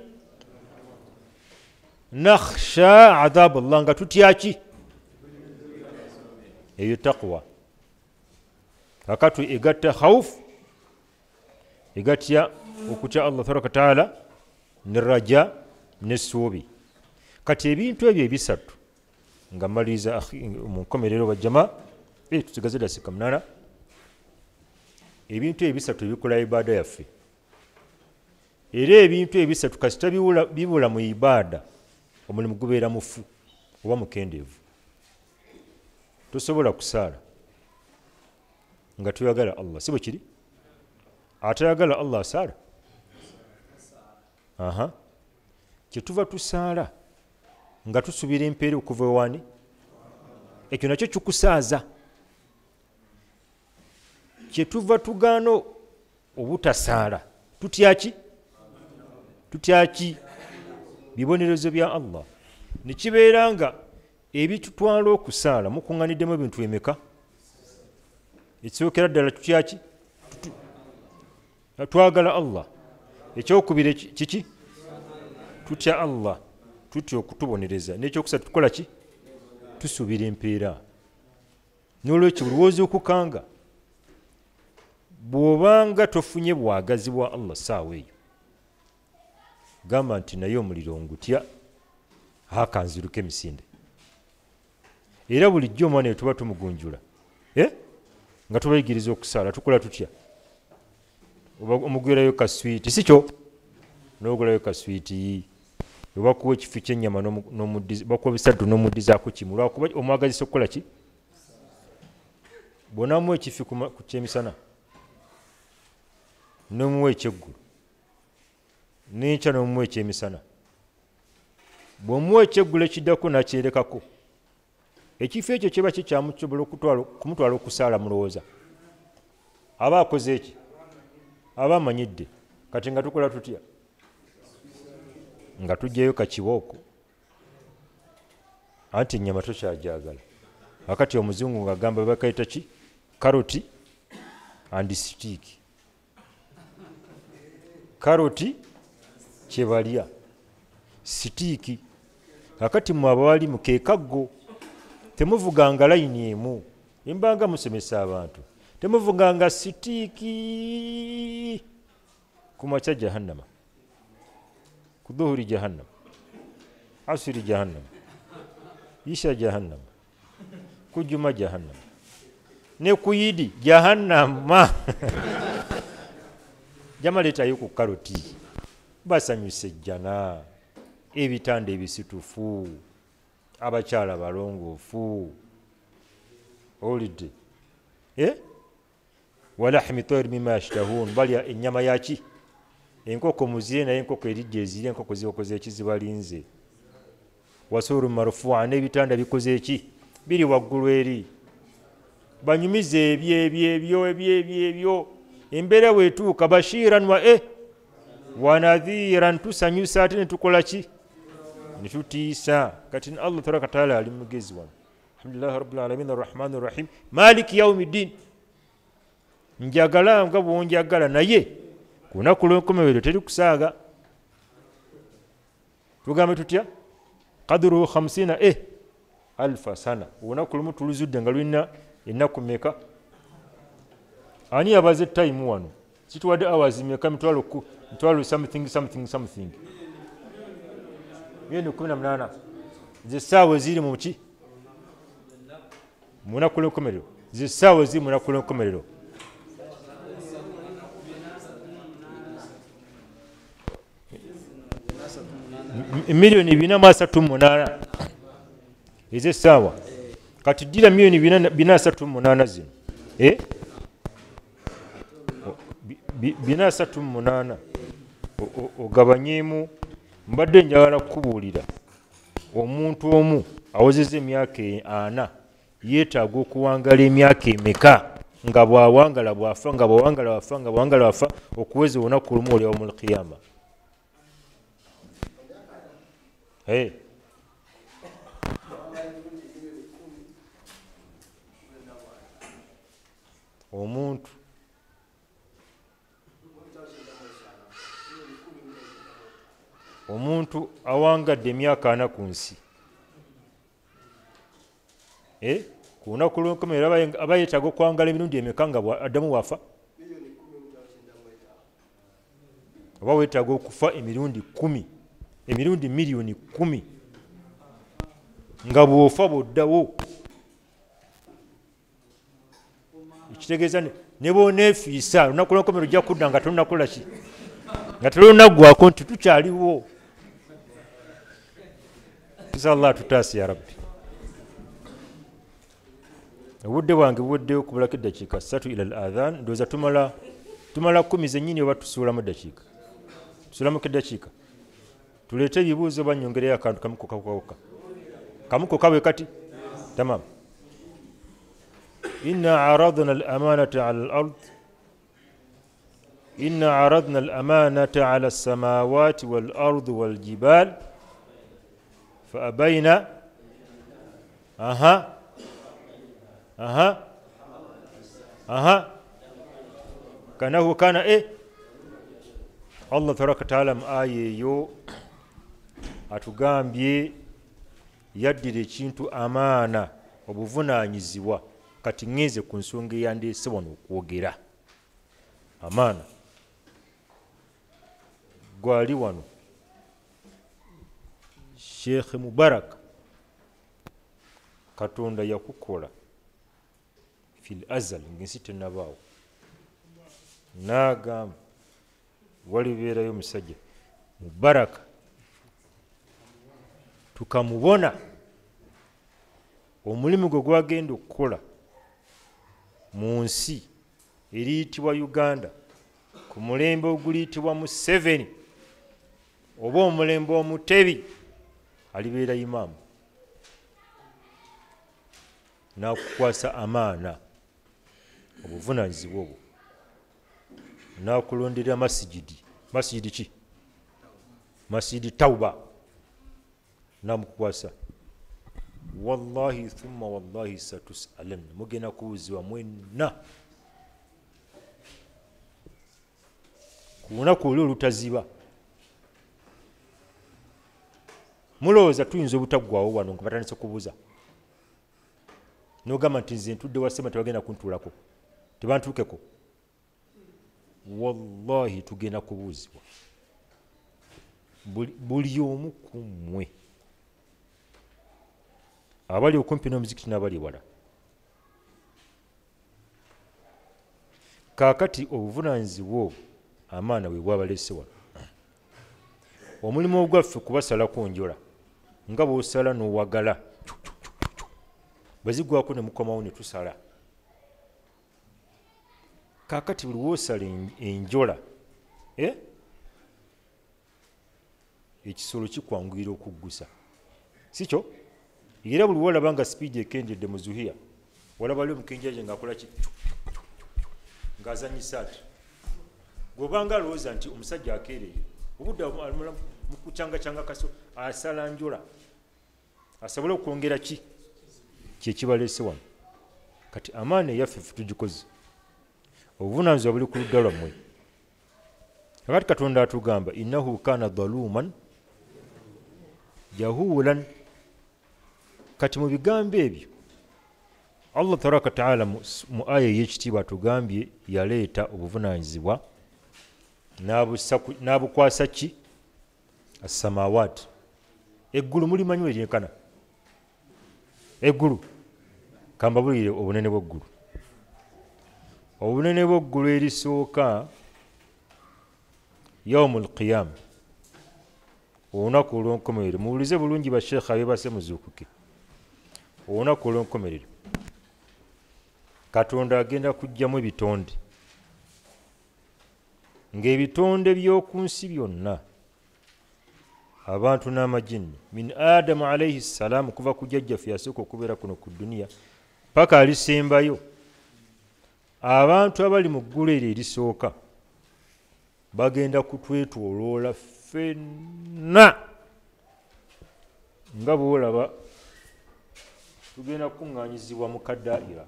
nakhsha adhabu Allah nga tutya ki eyo taqwa kakatu egatta khawf egatya okutya Allah tabaraka taala ne raja n'essuubi kati ebintu ebyo ebisatu nga maliriza mu nkomerero bajjama tusigaze dasika munana ebintu ebisatu ebikola ibaada yaffe era ebintu ebisatu kasita bibula mu ibaada omulimu gubeera mufu oba mukendeevu tosobola kusaala nga tuyagala Allah si bwe kiri atayagala Allah asaala aha kyetuva tusaala nga tusubira empeera okuva ewaani ekyo nakyo kikusaaza kyetuva tugaana obutasaala tutyaki tutyaki bibonerezo bya Allah nekibeera nga ebitutwala okusaala mukuŋŋaniddemu ebintu emeka ekisookera ddala tutyaki twagala Allah ekyokubiri kiki tutya Allah tutya okutubonereza n'ekyokusatu tukola ki tusubira empeera n'olwekyo bulowooza okukanga bw'obanga tofunye bwagazi bwa Allah saawa eyo gamba nti naye omuliro ngutya hakanziruka emisinde era bulijjo omwana eyo tuba tumugunjula eh? nga tubayigiriza okusaala tukola tutya omugwirayo kaswiti sikyo n'ogulayo kaswiti obakuwa ekifu ky'ennyama bakuwa bisatu n'omuddizaako kimu lwakuba omwagazisa okukola ki bonamuwa ekifi ku kyemisana nomuwa ekyeggulu n'enkya nomuwa ekyemisana bw'omuwa ekyeggulu ekiddako nakyerekako ekifo ekyo kiba kikyamusobola kumutwala okusaala mulowooza aba akoze eki aba amanyidde kati nga tukola tutya nga tujjayo kakibooko anti ennyama tokyajagala akati omuzungu ng'agamba bakayita ki karoti and stick karoti kyebalya sitiiki akati mwe abawali mukeekaggo temuvuganga layini emu embanga musomesa abantu temuvuganga sitiiki kumakya jahannama kuduhuri jahannama asiri jahannama isha jahannama kujuma jahannama ne kuyidi jahannama jamaletayo ku karoti basanyuse jjana ebitanda ebisitufu abakyala balongoofu olidde eh? walahmi toir mima yashtahun balya ennyama yaki enkoko muzire naye enkoko erijja eziri enkoko zikoze eki zibalinze wasuru marufua n'ebitanda bikoze eki biri waggulu eri banyumize ebyo ebyo ebyo ebyo ebyo ebyo embeera weetuuka bashiran wa eh wanadhiran tusanyusa ate netukola ki netutiisa kati Allah tabaraka taala ali mugezi wano alhamdulillahi rabbil alamin arrahmani arrahim maliki yaumiddin njagala nga bwonjagala naye kunaku lw'enkomerero teri kusaaga tugambe tutya qadru khamsina eh alfa sana olunaku lumu tuluzudde nga lulina ennaku meka ani yabaze time wano situwadde hours meka mitwalo mitwalo something something something yenu kumi na munana zisaawa ziri mu ki munaku lw'enkomerero zisaawa ziri munaku lw'enkomerero miliyoni bina mu asatu mu munaana ez'essaawa kati ddira miliyoni bina asatu mu munaana zino eh? bina asatu mu munaana ogabanyeemu mbadde njagala kukubuulira omuntu omu awezezza emyaka ana yeetaaga okuwangala emyaka emeka nga bwawangala bwafa nga bwawangala wafa nga bwawangala wafa okuweza olunaku lumu olya yawmul qiyama hey. omuntu omuntu awangadde emyaka ana ku nsi eh? ku lunaku lw'enkomerero aba yeetaaga okwangala emirundi emeka nga addamu wafa oba weetaaga okufa emirundi kumi emirundi miliyoni kumi nga bw'ofa bw'oddawo ekitegeeza ne bw'oneefiisa lunaku lw'enkomerero ojja kudda nga tolunakola ki nga telunaggwako nti tukyaliwo tusa Allah tutaasi ya rabbi obudde bwange buweddeyo kubulako eddakiika ssatu ila al adhan ndowooza tumala tumala kumi zennyini oba tusuulamu eddakiika tusuulamu eddakiika tuleete ebibuuzo banyongereyo akantu kamu kokakokka kamu kokka bwe kati tamam inna aradna al amanata ala al ard inna aradna al amanata ala as samawati wal ard wal jibal fa abayna aha aha aha kanahu kana eh Allah tabaraka taala mu aya eyo atugambye yaddira ekintu amaana obuvunaanyizibwa kati ŋŋenze ku nsonga eyandeese wano okwogera amaana gwali wano Sheikh Mubarak Katonda yakukola fil azal ng'ensi tennabaawo n'agamba walibeerayo omusajja Mubaraka tukamubona omulimu gwe gwagenda okukola mu nsi eriyitibwa Uganda ku mulembe oguliyitibwa Museveni oba omulembe omutebi alibeera imaamu n'akukwasa amaana obuvunaanyizibwa obwo n'akulonderera masijidi masijidi ki masijidi tauba n'amukukwasa wallahi thumma wallahi satus'alan mugenda kubuuzibwa mwenna ku lunaku oli olutaziba mulowooza tuyinza obutaggwawo wano nga batandise kubuuza nogamba nti nze ntudde wa ssema tebagenda kuntuulako tebantuukeko wallahi tugenda kubuuzibwa buli omu ku mmwe abali okumpi n'omuzikiti n'abali wala kaakati obuvunaanyizibwa obwo amaana bwe bwabalese wano omulimu ogwaffe kubasalako njola nga bw'osala n'owagala bwezigwako ne mukomawo ne tusala kaakati buli woosala enjola eh? ekisolo kikwanguyira okuggusa sikyo era buli wolaba nga sipiidi ekendedde mu zuhiya walaba ali omukenjaje ng'akola ki ng'azanyisa ati gwobanga alowooza nti omusajja akeereye obudde mu kucangacanga kaso asala njola asobole okwongera ki kyekibalese wano kati amaana eyaffe ffe tugikoze obuvunaanyizibwa buli ku ludda lwammwe kakati katonda atugamba innahu kaana dhaluman jahulan kati mu bigambo ebyo allah tabaraka wataala mu aya ey'ekitiibwa atugambye yaleeta obuvunaanyizibwa n'abukwasa ki asamawaati eggulu mulimanyi weryenkana eggulu kambabulire obunene bw'eggulu obunene bw'eggulu erisooka yaumul qiyama olunaku olw'enkomerero muwulize bulungi basheekha abebase muzuukuke olunaku olw'enkomerero katonda agenda kujjamu ebitonde ng'ebitonde by'oku nsi byonna abantu n'amajinni min adamu alaihi ssalaamu kuva ku jjajjaffe yasooka okubeera kuno ku duniya paka alisembayo abantu abali mu ggulu eryo erisooka bagenda kutwetoloola ffenna nga bwolaba tugenda kuŋŋaanyizibwa mu kaddaira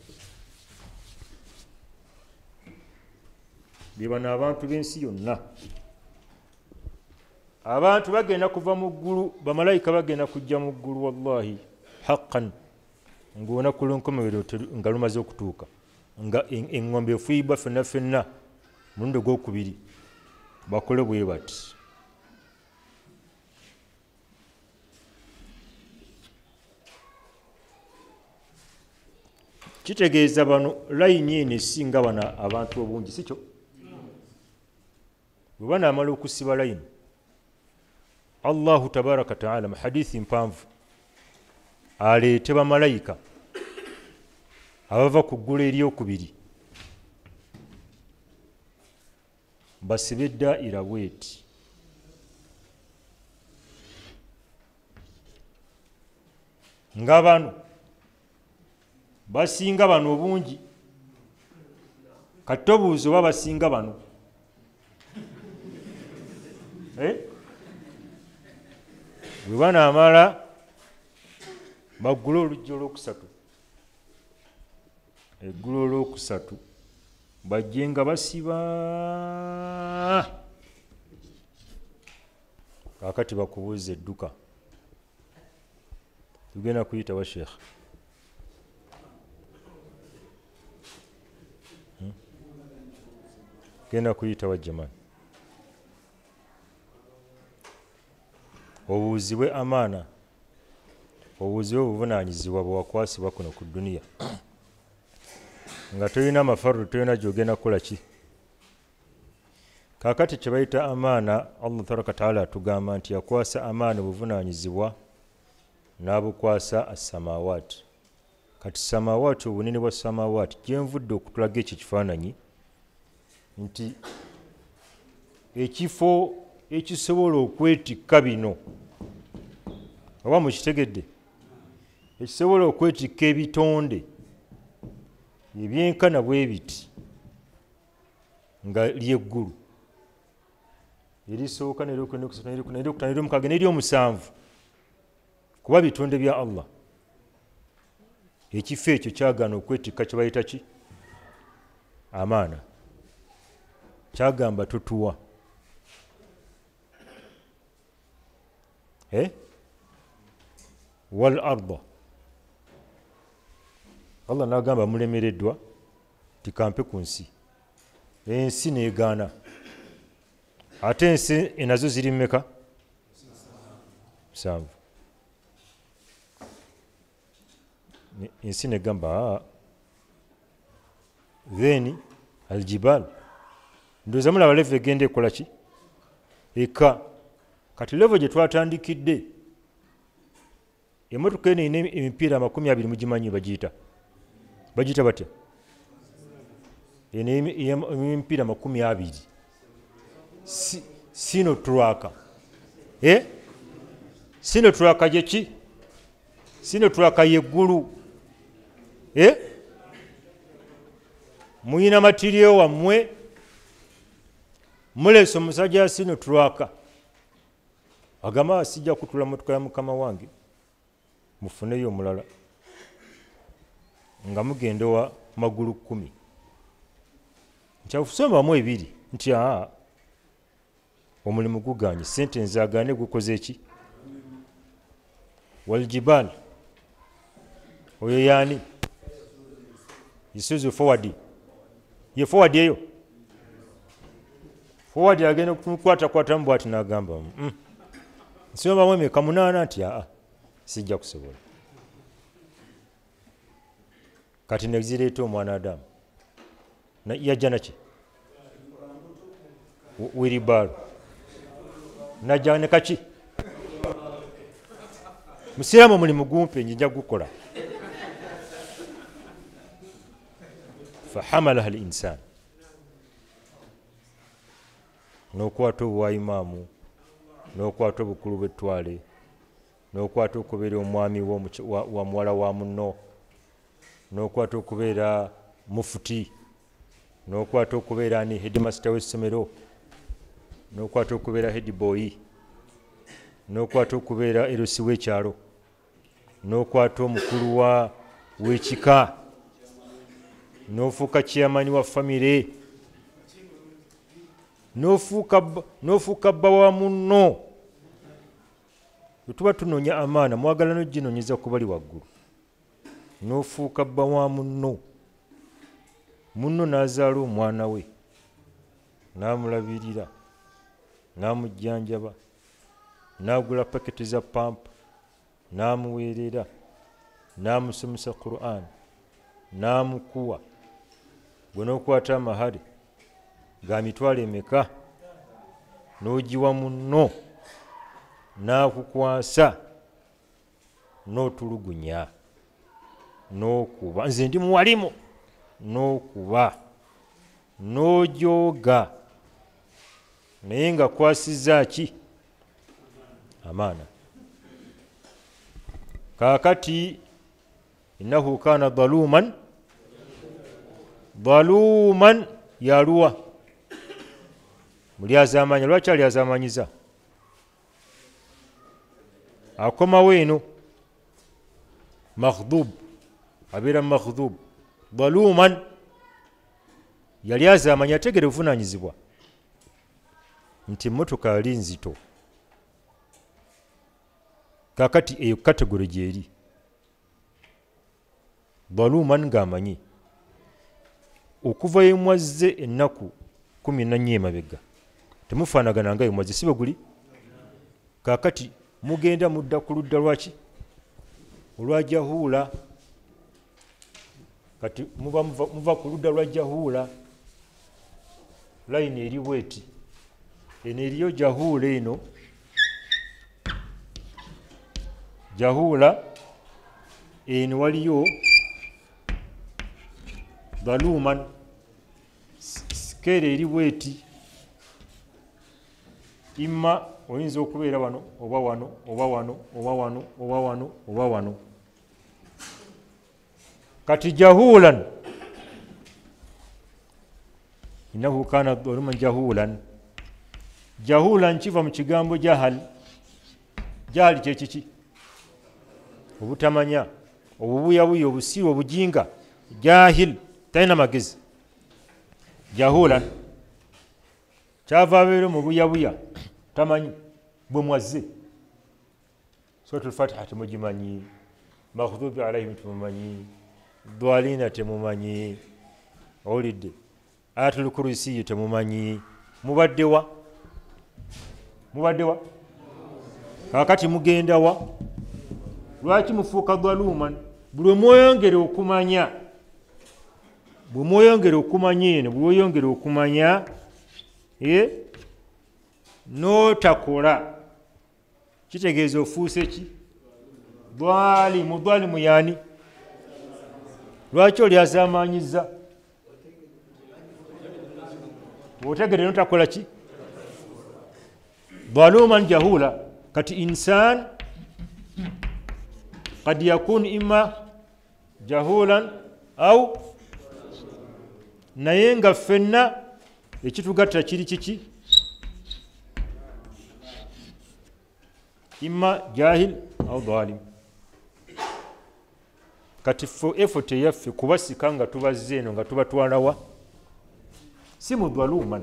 be bano abantu b'ensi yonna abantu bagenda kuva mu ggulu bamalayika bagenda kujja mu ggulu wallahi haqqan ng'olunaku lw'enkomerero nga lumaze okutuuka nga eŋŋombe efuuyibwa ffenna ffenna mulundi ogwokubiri bakole bwe bati kitegeeza bano layini eno esinga bano abantu obungi si kyo bwe banaamala okusiba layini allahu tabaraka wataala mu hadithi mpanvu aleete bamalayika abava ku ggulu eryokubiri basibe eddaira bweti nga bano basinga bano obungi kati tobuuza oba basinga bano eh? bwe banaamala baggule olujja olwokusatu eggulu olwokusatu bajje nga basiba kaakati bakubuuza edduka tugenda kuyita wa sheekha hmm? genda kuyita wa jamani obuuzibwe amaana obuuzibwe obuvunaanyizibwa bwe wakwasibwa kuno ku duniya nga tolina amafaru tolina gyogenda kukola ki kaakati kye bayita amaana allah tabaraka wataala atugamba nti yakwasa amaana obuvunaanyizibwa n'abukwasa asamawaati kati samawaati obunene bwa samawaati gyenvudde okutulaga ekyo kifaananyi nti ekifo ekisobola okwetikka bino oba mukitegedde ekisobola okwetikka ebitonde ebyenkana bwe biti nga lyeggulu erisooka neryomukaga neryomusanvu kuba bitonde bya allah ekifo ekyo kyagaana okwetikka kye bayita ki amaana kyagamba totuwa eh? wal arda Allah n'agamba mulemereddwa tikampe ku nsi, ensi neegaana. Ate ensi enazo ziri mmeka? Musanvu. Ensi negamba then aljibal ndoza mulaba level egenda ekola ki eka. Kati level gye twatandikidde emotoka eno ine emipiira amakumi abiri mugimanyi bagiyita bagiyita batya? Eno emipiira makumi abiri si, sino truaka eh? Sino truaka gyeki? Sino truaka yeggulu eh? Muyina matiriyo wammwe muleese omusajja asino truaka agamba sijja kutula motoka ya mukama wange mufuneyo omulala nga mugenda wa magulu kumi nkyakusombamu ebiri nti aa omulimu guganye sente nzaagane gukoze eki? Waljibal oyo yaani Isuzu forward ye forward eyo forward agenda kukwata kwata mbwa ati nagamba mm. Nsomba mweme kamunana ati aa sijja kusobola. Kati nezireeta omwana Adamu na yajja naki wiribalo najja ne kaki musiramu mulimu gumpe njija gukola. Fahamalaha al-insan n'okwata obwa imaamu n'okwata obukulu bw'ettwale n'okwata okubeera omwami wa, wa muwala wa munno n'okwata okubeera mufuti n'okwata okubeera ni headmaster w'essomero n'okwata okubeera head boy n'okwata okubeera erosi w'ekyalo n'okwata omukulu wa w'ekika n'ofuuka chairman wa famire n'ofuuka bba wa munno. Bwetuba tunoonya amaana mwagala n'oginoonyeza ku bali waggulu n'ofuuka bba wa munno. Munno n'azaala omwana we n'amulabirira n'amujjanjaba n'agula paketi za pampa n'amuweerera n'amusomesa Qur'an n'amukuwa. Gwe n'okwata amahari ga mitwalo emeka n'ogiwa munno n'akukwasa n'otulugunya n'okuba nze ndi muwalimu n'okuba n'ojooga naye nga kwasizza ki amaana. Kaakati innahu kaana dhaluman dhaluman yaluwa muli azamanya. Lwaki ali azamanyiza? Akomawo eno makhdhub abeera makhdhub dhaluman yali azamanya ategere buvunaanyizibwa nti emmotoka yali nzito. Kaakati eyo kategori gyeri dhaluman ng'amanyi okuva yemwazze ennaku kumi na nnya emabega temufaanagana nga yemwazze si bwe guli. Kaakati mugenda mudda ku ludda lwaki olwa jahuula. Kati muva, muva, muva ku ludda lwa jahuula layini eri bweti eno eriyo jahuula eno jahuula eno waliyo dhaluman skeere eri bweti imma oyinza okubeera wano oba wano oba wano oba wano oba wano oba wano. Kati jahulan innahu kana dhaluman jahulan. Jahulan kiva mu kigambo jahal. Jahal kye kiki? Obutamanya, obubuyabuya, obusiru, obujinga. Jahil talina magezi. Jahulan kyava abeera mu buyabuya tamanyi bwe mwazze. Suratul Fatiha temugimanyi, maghdubi alayhim temumanyi, dwalina temumanyi owulidde ayatul kursiyu temumanyi mubaddewa mubaddewa kakati mugendawa lwaki mufuuka dhaluman buli mweyongere okumanya bwe mweyongere okumanya eno bwe weyongere okumanya e n'otakola kitegeeza ofuuse ki dhalimu dhalimu yani lwaki oli azaamanyiza bw'otegere n'otakola ki dhaluman jahula kati insan قد يكون إما جهولا أو naye nga ffenna ekitugatta kiri kiki imma jahil au dhalim kati fo effort yaffe kubasika nga tubazze eno nga tubatwalawa si mudhaluman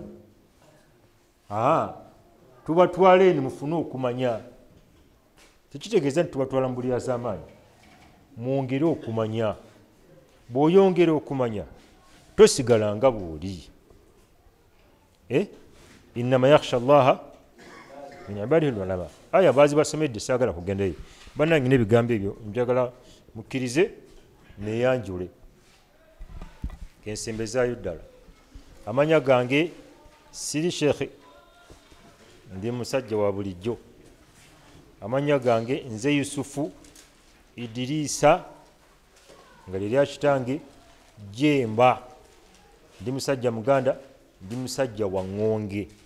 tubatwala eno mufune okumanya tekitegeeza nti tubatwala mu buli az'amaanyi mwongere okumanya bw'oyongere okumanya tosigala nga bw'oli eh? innama yakhsha llaha min ibadihi lulama aya baazi basomedde saagala kugendayo bannange n'ebigambo ebyo njagala mukkirize neeyanjule kensembezaayo ddala amanya gange siri shekhe ndi musajja wa bulijjo amanya gange nze yusufu idirisa nga lirya kitange jemba ndi musajja muganda ndi musajja wa ŋŋonge